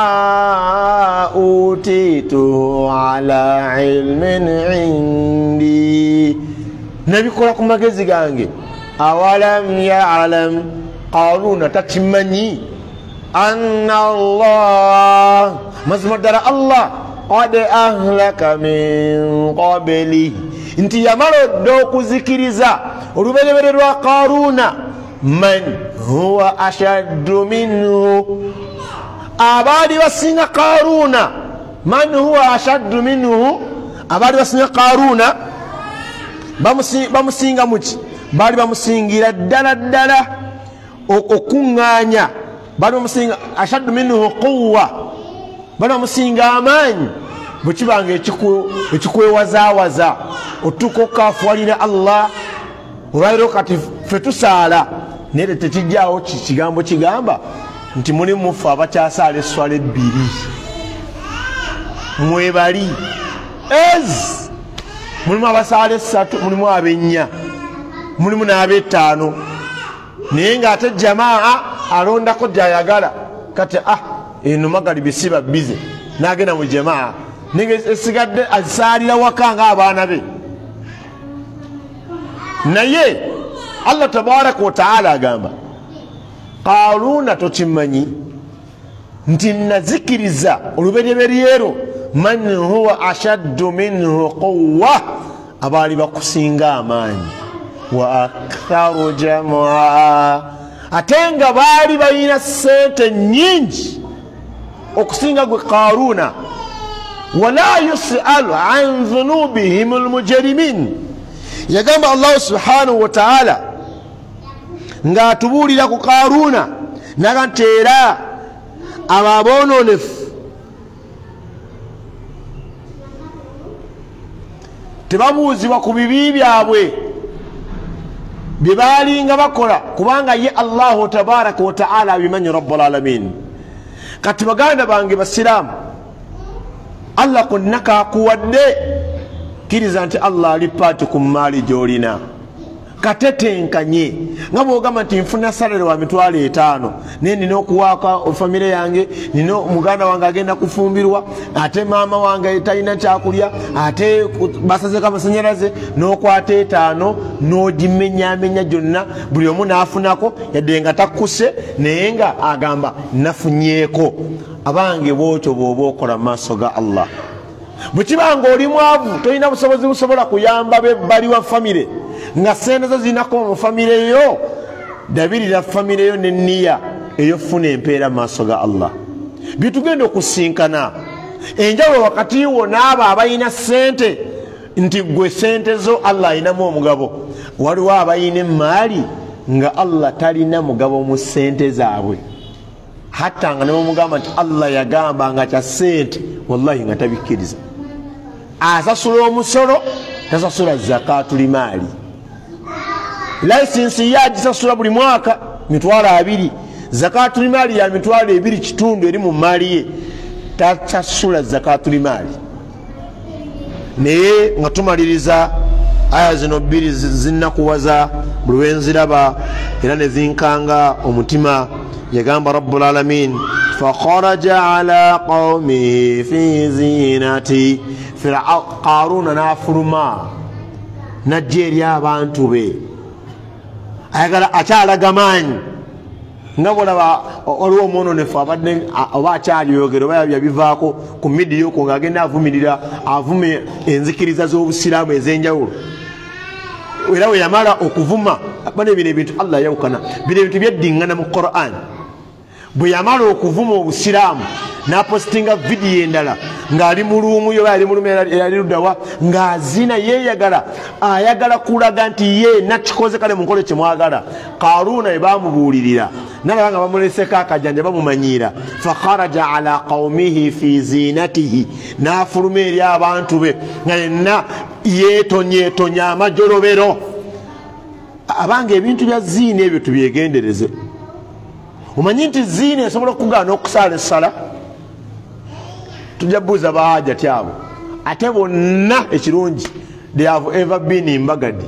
utiituhu ala ilmin indi, nabikola ku magezi gange. Awalam ya'lam, Qaruna takimanyi anna Allah, mazima ddala Allah qad ahlaka min qabli, nti yamala odda okuzikiriza olubereberye lwa Qaruna man huwa ashaddu minhu, abaali basinga Qaruna. Man huwa ashaddu minhu, abaali basinga Qaruna bamusinga muki? Baali bamusingira ddala okuŋŋaanya. Baali bamusinga ashaddu minhu quwwa, baali bamusinga amaanyi. Bwe kibanga ekikwewazaawaza otuuka okkafuwalira Allah, olwaliro kati ffe tusaala naye tekijjaawo kigambo kigamba nti muli mufe abakyasaala esswala 2 mwebali mulimu abasaala 3 mulimu ab'ennya mulimu n'ab'ettaano naye ng'ate jamaa alondako gyayagala kati eno magalibi siba bize n'agenda mu jamaa naye esigadde azisaalira waka ng'abaana be naye Allah tabaraka wa taala agamba Qaruna tokimanyi nti nazikiriza olubereberyero man huwa ashaddu minhu quwwa abaali bakusinga amaanyi wa aktharu jamaa ate nga baali balina sente nyingi okusinga gwe Qaruna wala yusalu an dhunubihim almujrimin yagamba Allah subhanahu wa ta'ala nga atubuulira ku Qaruna naga nti era ababoononefu tebabuuzibwa ku bibi byabwe bye baalinga bakola kubanga ye Allahu tabaraka wa ta'ala abimanyi rabbul alamin. Kati baganda bange basiraamu Allah konnaka akuwadde kiriza nti Allah alipaati ku maali gy'olina katetenkanye nga bw'ogamba nti nfuna salary wa mitwalo 5 naye nina okuwaaka famire yange nina muganda wange agenda kufumbirwa ate maama wange talina kyakulya ate basazeko amasanyalaze n'okwata 5 n'ogimenyaamenya gyonna buli omu n'afunako yadde nga takkuse naye nga agamba nafunyeeko. Abange bwotyo bw'oba okola mu maaso ga Allah bwe kiba ng'oli mwavu tolina busobozi busobola kuyamba bebbali wa famire nga sente zo zirinako mu famire yo dabirira famire yo n'enniya ey'okufuna empeera mu maaso ga Allah. Byetugenda okusinkana enjawulo wakati wo n'abo abalina sente nti gwe sente zo Allah alinamu omugabo, waliwo abalina emaali nga Allah talina mugabo mu sente zaabwe hatta nga ne bamugamba nti Allah yagamba nga kya sente wallahi nga tabikkiriza. Asasula omusolo tasasula zakatul maali, license yagisasula buli mwaka mitwalo 2, zakatul maali ya mitwalo 2 kitundu eri mu maali ye tasasula zakatul maali. Naye nga tumaliriza aya zino 2 zinnakuwaza buli wenziraba era ne zinkanga omutima. Yagamba rabbul alamin fakharaja ala qaumihi fi zinati Qaruna n'afuluma najja eri abantu be ayagala akyalaga maanyi nga bwolaba oliwo omwononefu abadde oba akyaliyogera oba yabivaako ku midiya okwo ng'agenda avume enzikiriza z'obusiraamu ez'enjawulo era we yamala okuvuma bano bino ebintu Allah yawukana bino ebintu byeddiŋŋana mu Qur'an. Bwe yamala okuvuma obusiraamu n'apositinga vidiyo endala ng'ali mu luumu yo ali mu luumu yali luddawa ng'azina yeeyagala ayagala kulaga nti ye nakikoze kale mukole kye mwagala. Qaruna bwe baamubuulirira nalaba nga bamuleseko akajanja bamumanyiira fakharaja ala qaumihi fi zinatihi n'afuluma eri abantu be nga yenna yeetonyetonya amajolobero. Abange ebintu bya ziina ebyo tubyegendereze. Omanyi nti ziina esobola okugaana okusaala essala? Tujja buuza bahajati abo ate bonna ekirungi they have ever been in Bagadi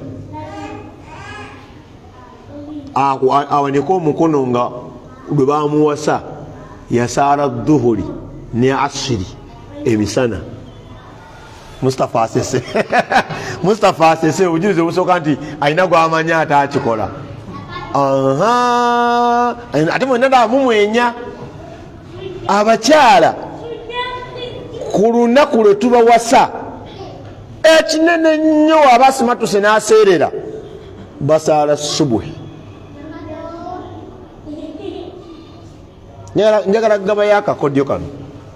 awaneko omukono nga lwe bamuwasa yasaala dhuhuri ne asiri emisana. Mustafa Asese Mustafa Asese obujulizi obusooka nti alina gwamanya ate akikola. Ate mwenna mumwenya abakyala ku lunaku lwe tubawasa ekinene nnyo abasimatuse n'aseerera basaala subuhi. Njagala kugabayo akakodyo kano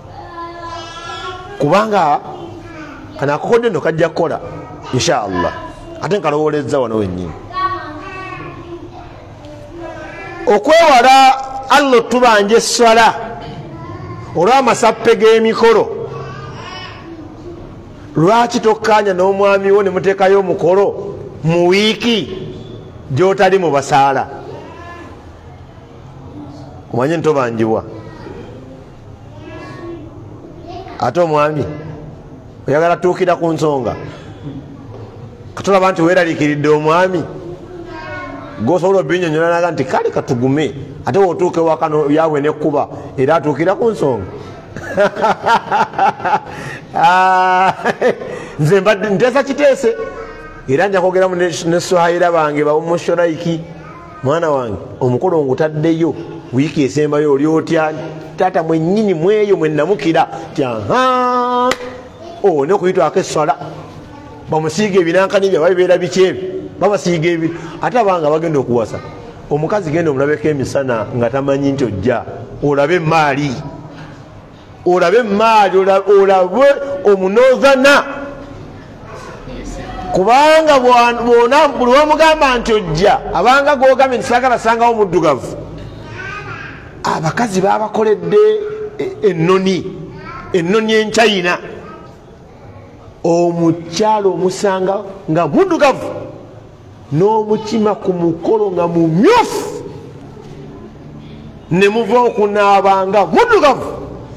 kubanga kano akakodyo nno kajja kukola inshallah ate nkalowolezza wano wennyini okwewala Allah tubanja esswala olw'amasappe g'emikolo. Lwaki tokkanya n'omwami wo ne muteekayo omukolo mu wiiki gy'otali mu basaala? Omanye ntobanjibwa ate omwami oyagala tuukira ku nsonga katulaba nti weeraliikiridde omwami gosobola obinyonyola naga nti kale katugume ate wotuuke wakano yaabwe nekkuba era atuukira ku nsonga nze mbadde nteesa kiteese era nja kwogeramu ne sohaira bange bamusholaiki mwana wange omukolo ngutaddeyo wiiki esembayo oli otya taata mwennyini mweyo mwenamukira ti aha nekuyitwako esswala bamusiiga ebinankani bya babibeera biki ebyo babasiiga ebyo ate abanga bagenda okuwasa omukazi genda omulabeko emisana nga tamanyi nti ojja olabe emaali olabe omunozana kubanga bwona buli wamugamba nti ojja abanga gogambye nti sagala sangawo omuddugavu abakazi babakoledde ennoni enchina omukyalo omusanga nga muddugavu n'omukima ku mukolo nga mumyufu ne muva okunaabanga muddugavu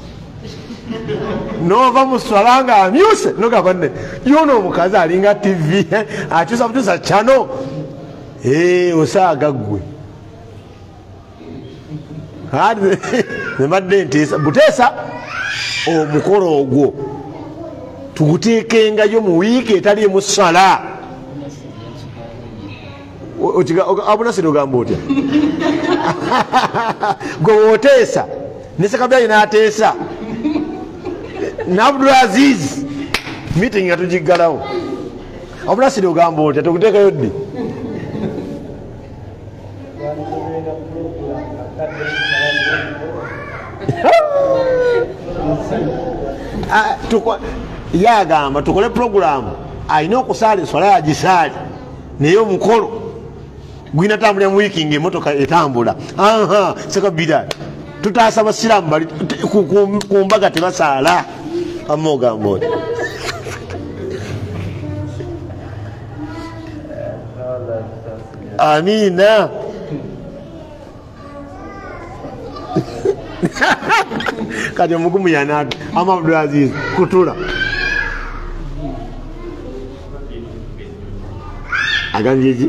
nova muswala nga amyuse nogabane yono omukazi alinga tv akyusa butuusa kyano osaaga ggwe nebadde nteesa buteesa omukolo ogwo tuguteekengayo mu wiiki etali emusala abunasiri ogamba otya gwe woteesa nesekabyayi nateesa n'Abdulaziz meeting nga tugiggalawo abunasiri ogamba otya tuguteekayo ddi yagamba tukole programu alina okusaala enswala yagisaali naye omukolo gwina tambulira mu wiiki nga emotoka etambula sekabira tutaasa abasiraamu bali ku mbaga tebasaala amma ogamba oti amiina kati omugumu yanatu ama Abdulaziz kutula agambye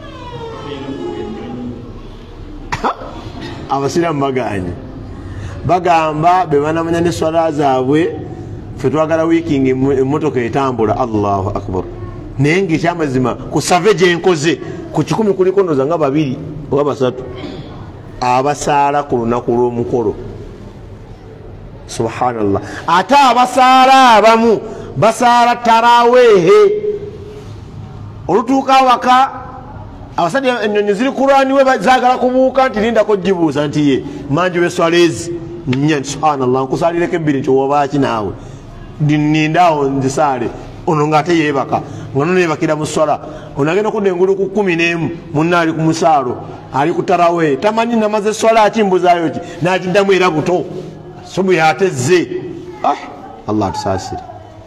abasiraamu baganye bagamba bebanamanya neswala zaabwe fe twagala wiikingi emotoka etambula. Allahu akbar. naye ngaekyamazima ku save gyenkoze ku 10 kuliko ndoza nga 2 oba 3 abasaala ku lunaku lw'omukolo. Subhanallah. ate abasaala abamu basaala tarawehe olutuuka waka abasajja ennyonyi ziri kulwaniwe zagala kubuuka nti lindako gibuuza nti ye manji weswala ezi nya. Subhanallah. nkusalireko ebbiri nti wobaaki naawe nindaawo nzisaale ono ngaate yeebaka nga nonebakira mu swala onagenda okudda engulu ku 11 munna ali ku musaalo ali ku tarawe tamanyi namaze swala akimbuzaayo ki n'agiddamu era buto subu yatezze. Allah tusaasire.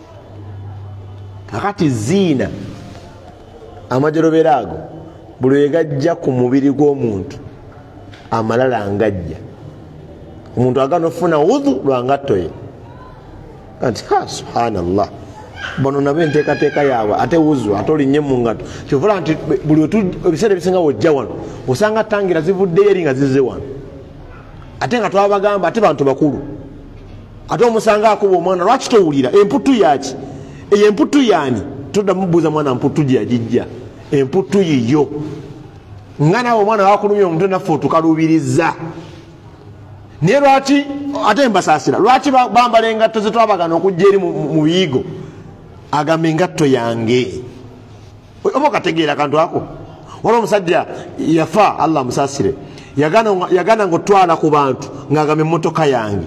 kakati ziina amajolobera ago buli wegajja ku mubiri gw'omuntu amalala ngajja omuntu agana ofuna udhu lwangattoye kati subhanallah bono nabe nteekateeka yaabwe ate wuzu ate olinnye mu ngato kyovula nti buli ebiseera ebisinga wojja wano osanga tangira zivuddeyo eri nga zizze wano ate nga twabagamba ate bantu bakulu ate omusanga akuba omwana lwaki towulira emputu yaki eyo emputu yaani todda mubuuza mwana mputu gyeyagijja emputu yiyo nga nawe omwana wakulumya omutwe naffe otukaluubiriza naye lwaki ate mbasaasira lwaki bambala engatto zetwabagana okujja eri mu biyigo agamba engatto yange oba okategeera kantu ako. waliwo omusajja yafa Allah musaasire yagana ngaotwala ku bantu ng'agamba emmotoka yange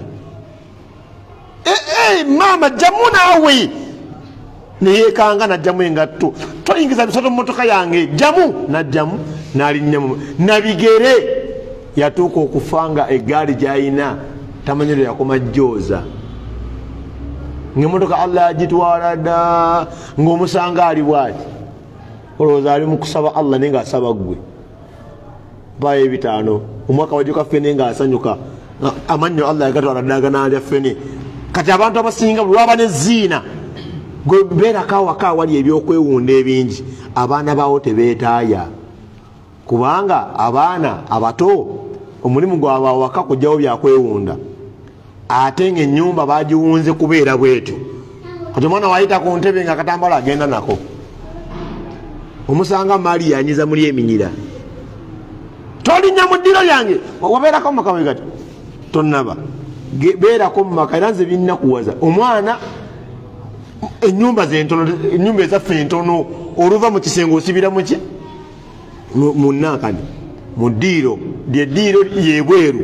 maama jjamu naawe neyekanga najjamu engatto toyingiza bisoto mu mmotoka yange jjamu najjamu nalinnyamu nabigere yatuuka okufanga eggaali gyayina tamanyiro yakoma jjooza ng'emmotoka Allah agitwala dda ng'omusanga ali bwati olowooza ali mu kusaba Allah naye ng'asaba ggwe mpayo 5 omwaka wajjuka ffene ng'asanyuka amannyo Allah yagatwala ddaga n'alya ffene. kati abantu abasinga bwe waba ne ziina gwe mbeerako awaka awali ebyokwewunda ebingi abaana bawo tebeetaaya kubanga abaana abato omulimu gwabwe awaka kujjawo byakwewunda ate ng'ennyumba bagiwunze kubeera bwetyo kati omwana wayita ku ntebe nga katambala agenda nako omusanga maali yanyiza muli eminyira tolinnya mu ddiro lyange wabeerako mu maka kati tonnaba beerako mu maka era nze binnakuwaza omwana ennyumba zentono ennyumba ezaffe entono oluva mu kisenge osibira muki munnakani mu ddiiro lyeddiiro yebweru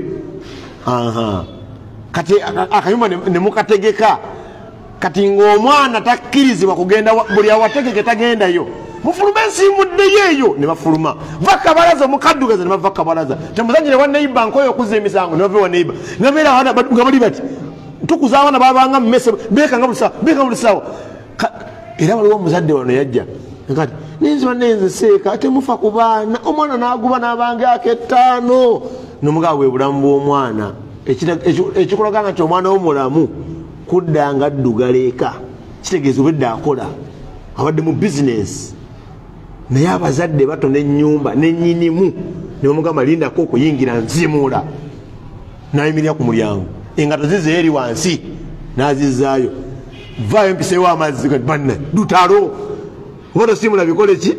kati akayumba nemukategeka kati ng'omwana takkirizibwa kugenda buli awategeke tagendayo mufuluma ensiimuddeyo eyo ne bafuluma vakabalaza mukaddugaza ne bava kabalaza temuzanyire wa neiba nkoyo okuza emisango ne bava wa neiba nabeera abaana nga bali bati tukuza abaana babanga mumese beekanga buli ssaawa era waliwo omuzadde wano yajja kati ninziba nenze seeka temufa ku baana omwana n'aguba n'abange ak'ettaano nomugaba bwe bulamu bw'omwana ekikulaganga nti omwana w'omulamu kudda nga addugala eka kitegeeza obedde akola abadde mu bizinesi naye abazadde bato n'ennyumba n'ennyinimu ne bamugamba lindako okuyingira nzimula nayimirira ku mulyango engato zize eri wansi n'azizaayo vaayo mpiseewo amazzi banna lutalo oba tosimula bikole ki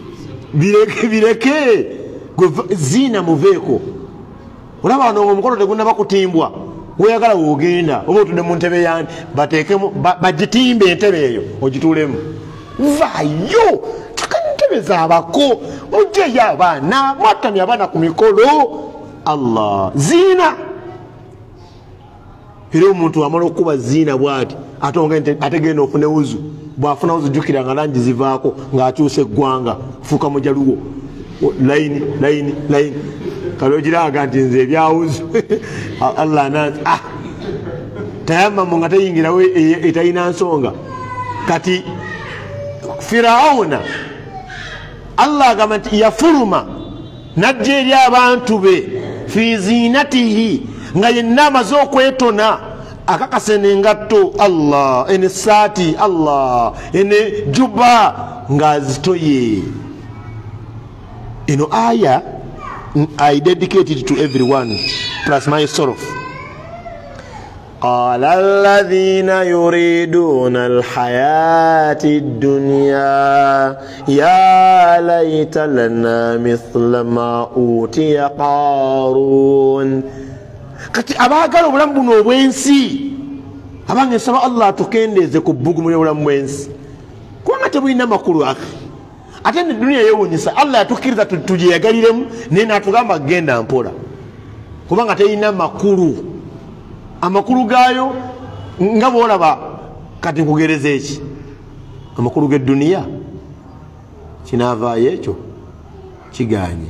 bireke ziina muveeko olaba wano omukono tegunaba kutimbwa weyagala woogenda oba otudde mu ntebe yani bateekemu bagitimbe entebe eyo ogituulemu vaayo ntebe zaabako ojeyo abaana mwatamya abaana ku mikolo allah ziina era omuntu amala okuba ziina bwati ategenda ofune wuzu bwafuna wuzu jukira nga langi zivaako ng'akyusa eggwanga fuuka mujaluwo layini kale ogiraga nti nze ebyawuzu allah nanti tayamamu nga teyingirawo etalina nsonga kati firawuna allah agamba nti yafuluma najja eri abantu be fi zinatihi nga yenna amaze okwetona akakasa enengatto allah ene saati allah ene juba ng'azitoye eno aya I dedicate it to everyone plus myself. قال الذين يريدون الحياة الدنيا يا ليت لنا مثل ما أوتي قارون kati abagala obulamu buno obwensi abange nsaba allah tukendeze ku bbugumu ly'obulamu bwensi kubanga tebulina makulu ate ne duniya yewunyisa allah yatukkiriza tugyeyagaliremu naye natugamba genda mpola kubanga terina makulu amakulu gaayo nga bwolaba kati nkugereza eki amakulu g'edduniya kinaavaayo ekyo kiganye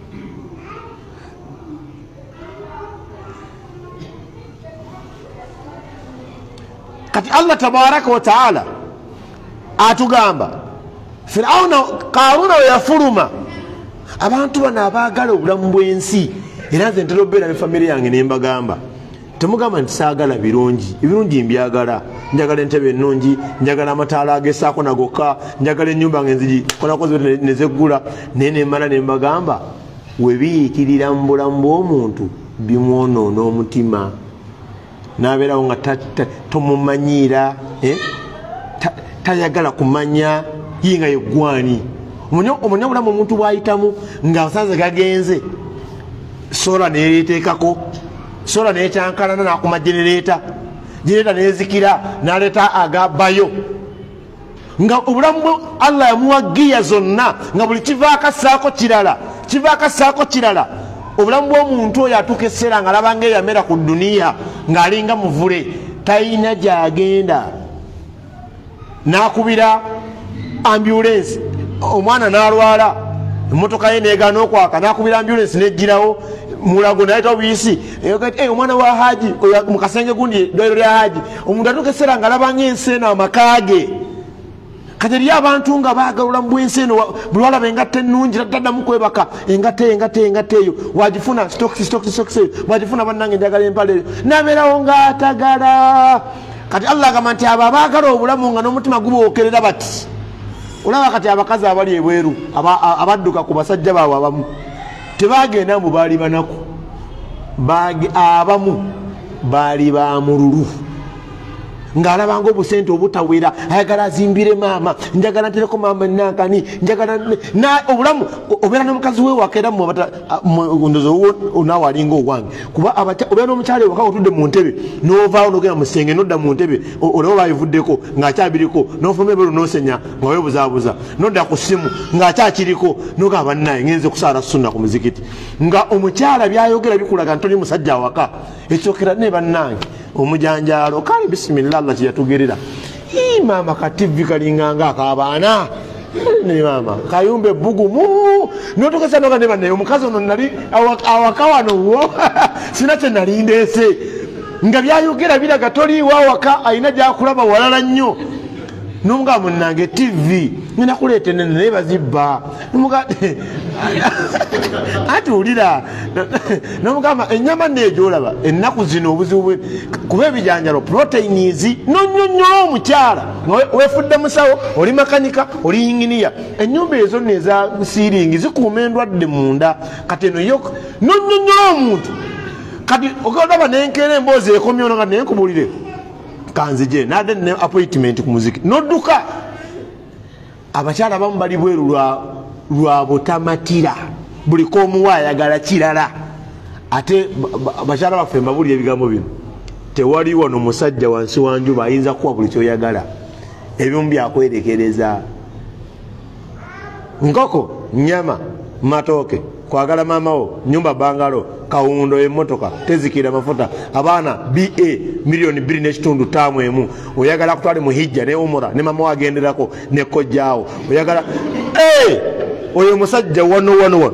kati allah tabaraka wa taala atugamba firawuna karuna weyafuluma abantu bano abaagala obulamu bw'ensi era nze ntera obeera ne famire yange nembagamba temugamba nti saagala birungi ebirungi mbyagala njagala entebe ennungi njagala amataala agesaako nagokka njagala ennyumba nga enzigi konakoze nezeggula naye nemmala nembagamba webiyiikirira mu bulamu bw'omuntu bimwonoona omutima nabeerawo nga tomumanyiira tayagala kumanya yinga yeggwani omanya bulamu omuntu bwayitamu nga nsanze gagenze sola neyeteekako sola neyetankalana nakuma genereeta nezikira naleeta agabayo nga obulamu allah yamuwa giya zonna nga buli kivaako saako kirala obulamu bw'omuntu oyo atuuka ekiseera nga alabanga eyamera ku duniya ng'alinga muvule talina gyagenda nakubira ambulensi omwana n'alwala emotoka ye negana okwaka nakubira ambulensi negirawo mulago nayita obuyisi omwana wa haji mukasenge gundi eddwaliro lya haji omuntu atuuka ekiseera nga alabanga ensi eno amakage kati eriyo abantu nga baagala obulamu bw'ensi eno buli walaba engatta ennungi taddamu kwebaka engatta eyo wagifuna stokisi eyo wagifuna bannange njagala empala eyo nabeerawo ng'atagala kati allah agamba nti abo abaagala obulamu nga n'omutima gubookerera bati olaba kati abakazi abali ebweru abadduka ku basajja baabwe abamu tebagenda mu baali banaku abamu baali bamululu ng'alabanga obusente obutawera ayagala azimbire maama njagala ntereko maama nankani njagala obulamu obeera n'omukazi we wakeera naawe alinga owange kuba obeera n'omukyala ewaka otudde mu ntebe n'ovaawo n'ogenda mu kisenge n'odda mu ntebe olaba bayivuddeko ng'akyabiriko n'ofuma ebeeru n'osenya nga weebuzaabuza n'odda ku ssimu ng'akyakiriko n'ogamba bannaye ngenze kusaala sunna ku muzikiti nga omukyala byayogera bikulaga ntoli musajja awaka ekyokera ne bannange omujanjalo kale bismillah Allah kyatugerera mama ka TV kalinganga akabaana ne mama kayumbe bugumu notokesa noga ne bane omukazi ono nali awakawano wo sina kye nali ndese nga byayogera biraga toli wawaka ayina gyakulaba walala nnyo nunga munange TV nina kulete ne bazibba numuga atulira nomugamba enyama nejolaba ennaku zino obuzibu kuba ebijanjalo proteins nonyonyo omukyala wefudde musawo oli makanika oli inginiya ennyumba ezo neza siringi zikuuma endwadde munda kati eno yo nonyonyo omuntu kati okolaba nenkera emboozi ekomyo nga nenkubulire kanzije nade ne appointment ku muziki nodduka abakyala bamu bali bweru lwa butamatira buli komuwa ayagala kirala ate bakyala baffe mbabuli ebigambo bino tewali wano musajja wansi wanjuba ayinza kuwa buli kyoyagala ebimu byakwerekereza nkoko nyama matoke kwagala mamawo nyumba bangalo kawundo emotoka tezikira mafuta abaana BA milioni 2.5 tamu emu oyagala kutwale muhijja ne umura ne mama wagenderako ne kojjaawo oyagala oyo musajja wano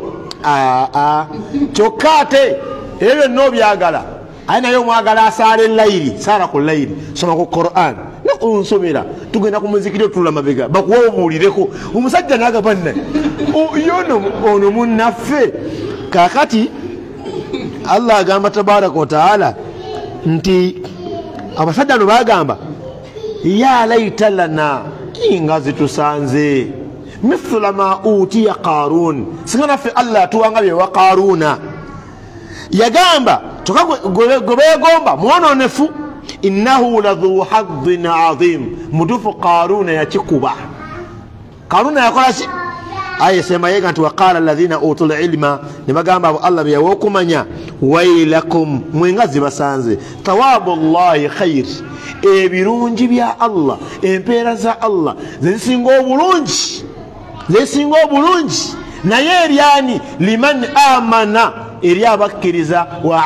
chokate ebyo no byagala ayina yo mwagala asale layiri sala ku layiri soma ku Quran no unsomera tugenda ku muzikiro tula mabega bakuwa omulireko umusajja naga banne yono ono munaffe kakati Allah agamba tabaraka wa taala nti abasajja no bagamba ya laita lana ingazi tusanze mithla ma utiya Qarun singana fi Allah tuwanga bye wa Qaruna yagamba gobegomba mwononefu innahu ladhu haddin azim mudufu Qaruna yakikuba Qaruna yakolaki ayesema yega nti waqala alladhina utul ilma nibagamba Allah bya wokumanya wailakum mwengazi basanze tawabu Allah khair ebirungi bya Allah empeera za Allah zesinga obulungi naye eryani liman amana eri abakkiriza wa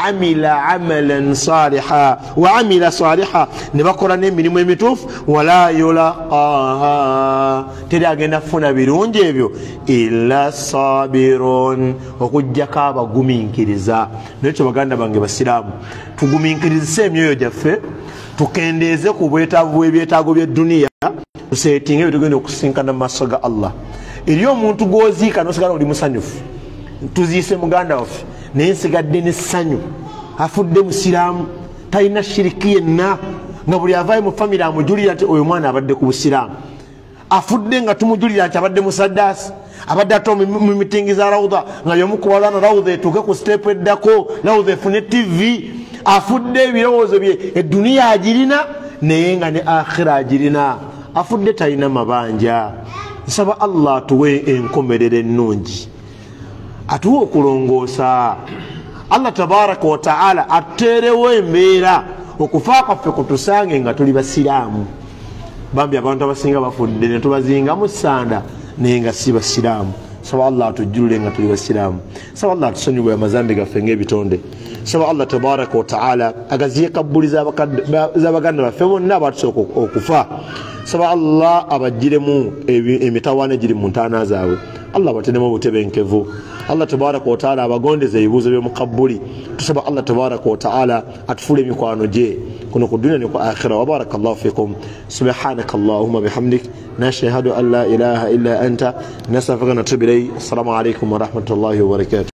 amila saliha ne bakola n'emirimu emituufu wala yulaqaha teri agenda kufuna birungi ebyo illa sabirun okujjako abagumiikiriza nekyo baganda bange basiraamu tugumiikirizise emyoyo gyaffe tukendeeze ku bwetaago by'edduniya tuseetinga ebyo tugenda okusinkana mu maaso ga Allah eri omuntu gwoziika nosigala oli musanyufu tuziise muganda waffe naye nsigadde n'essanyu afudde musiraamu talina shiriki yenna nga buli avaayo mu famire amujulira nti oyo mwana abadde ku busiraamu afudde nga tumujulira nti abadde musaddaasi abadde ate mu mitingi za rawuda nga yomukubalana rawuda etuuke ku siteepu eddako rawuda efune TV afudde ebirowoozo bye edduniya agirina naye nga ne akhira agirina afudde talina mabanja nsaba Allah tuwe enkomerero ennungi atuwe okulongoosa Allah tabaraka wa taala aterewo embeera okufa kwaffe kutusange nga tuli basiraamu bambi abantu abasinga bafudde ne tubazingamu ssanda naye nga si basiraamu saba Allah atujjulule nga tuli basiraamu saba Allah atusonyiwe amazambi gaffe ng'ebitonde saba Allah tabaraka wa taala agaziye kabbuli z'abaganda baffe bonna abatusooka okufa saba Allah abajjiremu emitawaana egiri mu ntaana zaabwe Allah batenemu obutebenkevu Allah tabaraka wa taala abagondeze ebibuuzo by'omukabbuli tusaba Allah tabaraka wa taala atufule emikwano gye kuno ku dunya ne ku akhira wa barakallahu fikum subhanaka allahumma bihamdik nashhadu an la ilaha illa anta nastaghfiruka wa natubu ilayk assalamu alaykum wa rahmatullahi wa barakatuh.